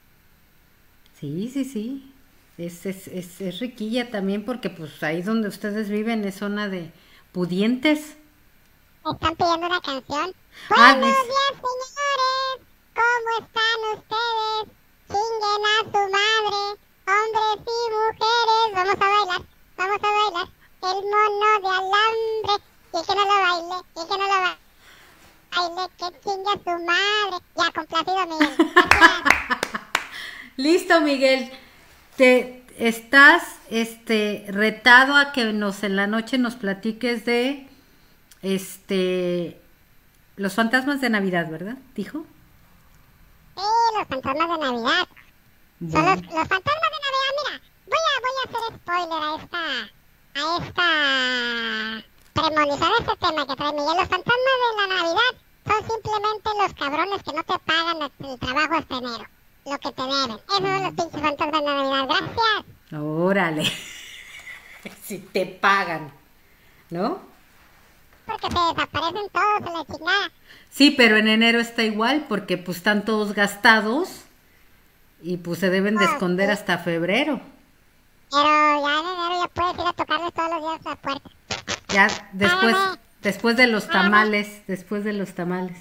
Sí. Es riquilla también porque pues ahí donde ustedes viven es zona de pudientes. Están pidiendo una canción. Ah, Buenos días, señores. ¿Cómo están ustedes? Chinguen a su madre, hombres y mujeres. Vamos a bailar. El mono de alambre. Y el que no lo baile, que chingue a su madre. Ya, complacido, Miguel. Gracias. Listo, Miguel. Te estás retado a que en la noche nos platiques de los fantasmas de Navidad, ¿verdad? ¿Dijo? Sí, los fantasmas de Navidad. Bueno. Son los fantasmas de Navidad. Mira, voy a hacer spoiler a esta premonición, a este tema que trae Miguel. Los fantasmas de la Navidad son simplemente los cabrones que no te pagan el trabajo hasta enero. Lo que te deben. Esos son los pinches fantasmas de Navidad. Gracias. Órale. Si te pagan, ¿no? Porque se desaparecen todos en la chingada. Sí, pero en enero está igual porque pues están todos gastados y pues se deben de esconder sí. hasta febrero. Pero ya en enero ya puedes ir a tocarles todos los días a la puerta. Ya después Págame. después de los tamales. Sí, después de los tamalingos.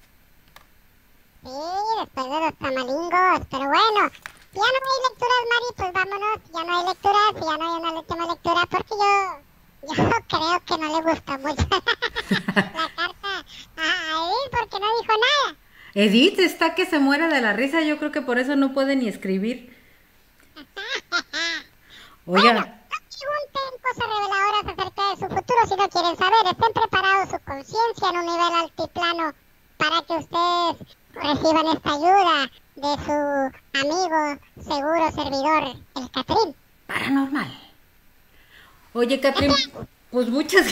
Pero bueno, ya no hay lecturas, Mari, pues vámonos. Ya no hay lecturas, ya no hay una última lectura porque yo creo que no le gusta mucho la carta a Edith porque no dijo nada. Edith está que se muere de la risa, yo creo que por eso no puede ni escribir. Oiga, Bueno, no pregunten cosas reveladoras acerca de su futuro si no quieren saber. Estén preparados su conciencia en un nivel altiplano para que ustedes reciban esta ayuda de su amigo, seguro servidor, el Catrín. paranormal. Oye, Catrín, pues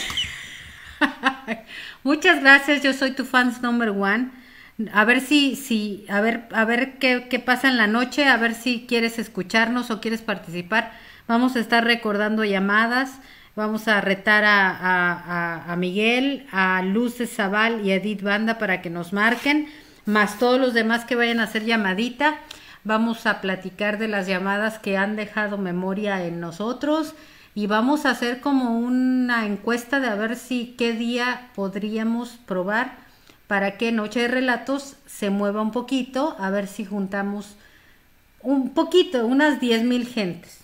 muchas gracias, yo soy tu fans number one. A ver a ver qué pasa en la noche, a ver si quieres escucharnos o quieres participar. Vamos a estar recordando llamadas, vamos a retar a Miguel, a Luz de Zaval y a Edith Banda para que nos marquen, más todos los demás que vayan a hacer llamadita. Vamos a platicar de las llamadas que han dejado memoria en nosotros y vamos a hacer como una encuesta de a ver si qué día podríamos probar para que Noche de Relatos se mueva un poquito, a ver si juntamos un poquito, unas 10,000 gentes.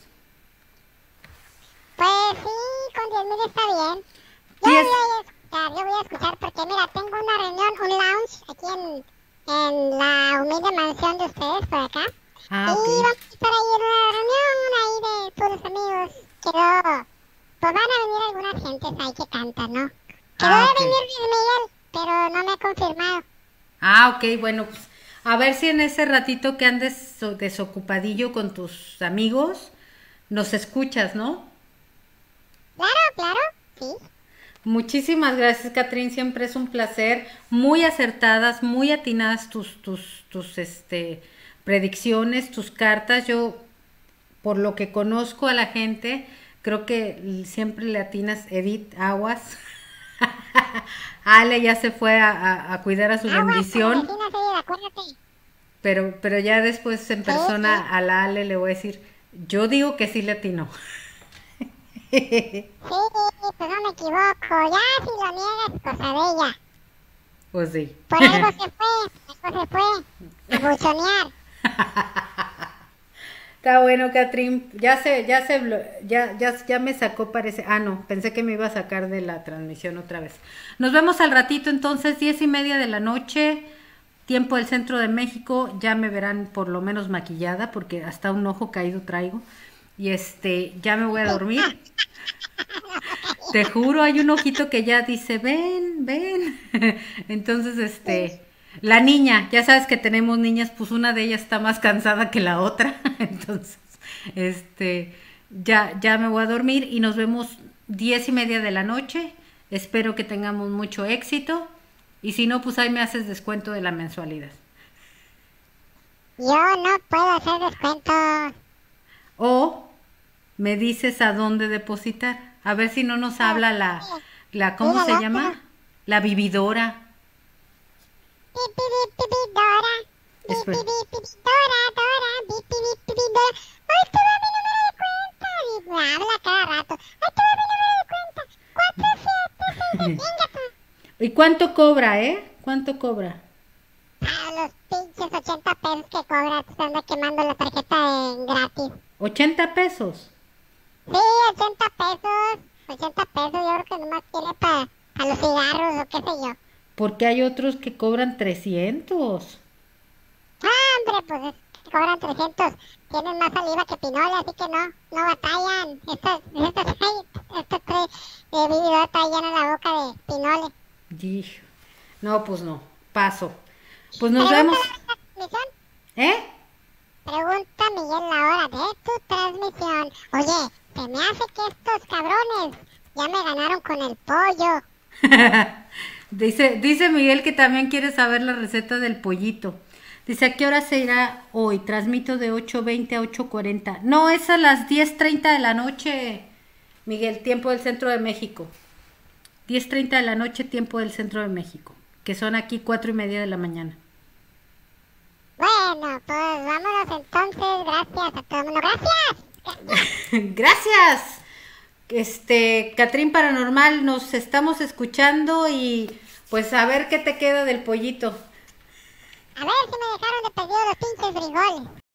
Pues sí, con 10,000 está bien. Yo voy a escuchar porque mira, tengo una reunión, un lounge aquí en la humilde mansión de ustedes por acá. Ah, y ok. vamos a estar ahí en una reunión ahí de puros amigos. Pues van a venir algunas gentes ahí que cantan, ¿no? Quedó Ah, de ok. venir Luis Miguel, pero no me ha confirmado. Ah, ok, bueno, pues a ver si en ese ratito que andes desocupadillo con tus amigos, nos escuchas, ¿no? Claro, sí. Muchísimas gracias, Catrín. Siempre es un placer. Muy acertadas, muy atinadas tus predicciones, tus cartas. Yo, por lo que conozco a la gente, creo que siempre le atinas. Edith, aguas. Ale ya se fue a cuidar a su bendición. Vecina, sí, acuérdate. Pero ya después en persona a la Ale le voy a decir, yo digo que sí le atinó. Sí, pues no me equivoco. Ya, si lo niegas, cosa de ella. Pues sí. Por algo se fue. A buchonear. Está bueno, Catrín. Ya me sacó, parece. Ah, no, pensé que me iba a sacar de la transmisión otra vez. Nos vemos al ratito, entonces, 10:30 de la noche, tiempo del centro de México. Ya me verán por lo menos maquillada, porque hasta un ojo caído traigo. Y ya me voy a dormir. Te juro, hay un ojito que ya dice, ven, ven. Entonces, la niña, ya sabes que tenemos niñas, pues una de ellas está más cansada que la otra. Entonces, ya me voy a dormir y nos vemos 10:30 de la noche. Espero que tengamos mucho éxito. Y si no, pues ahí me haces descuento de la mensualidad. Yo no puedo hacer descuento. O me dices a dónde depositar. A ver si no nos habla ¿cómo se llama? La vividora. Dora. Espera. Dora. Ay, todavía no me doy cuenta. Me habla cada rato. Ay, todavía no me doy cuenta. 4, 7, 6, venga tú. ¿Y cuánto cobra, ¿Cuánto cobra? A los pinches 80 pesos que cobra, te anda quemando la tarjeta gratis. ¿80 pesos? Sí, 80 pesos. 80 pesos, yo creo que nomás tiene para los cigarros o qué sé yo. Porque hay otros que cobran 300. Ah, hombre, pues es que cobran 300. Tienen más saliva que pinole, así que no batallan. Esta vividora está llena la boca de pinole. Hijo. No, pues no. Paso. Pues nos vemos. Pregunta Miguel la hora de tu transmisión. Oye, se me hace que estos cabrones ya me ganaron con el pollo. Dice Miguel que también quiere saber la receta del pollito. Dice, ¿a qué hora se irá hoy? Transmito de 8:20 a 8:40. No, es a las 10:30 de la noche, Miguel, tiempo del centro de México. 10:30 de la noche, tiempo del centro de México. Que son aquí 4:30 de la mañana. Bueno, pues vámonos entonces. Gracias a todo el mundo. ¡Gracias! Gracias. Catrín Paranormal, nos estamos escuchando y pues a ver qué te queda del pollito. A ver si me dejaron de pedir los pinches frijoles.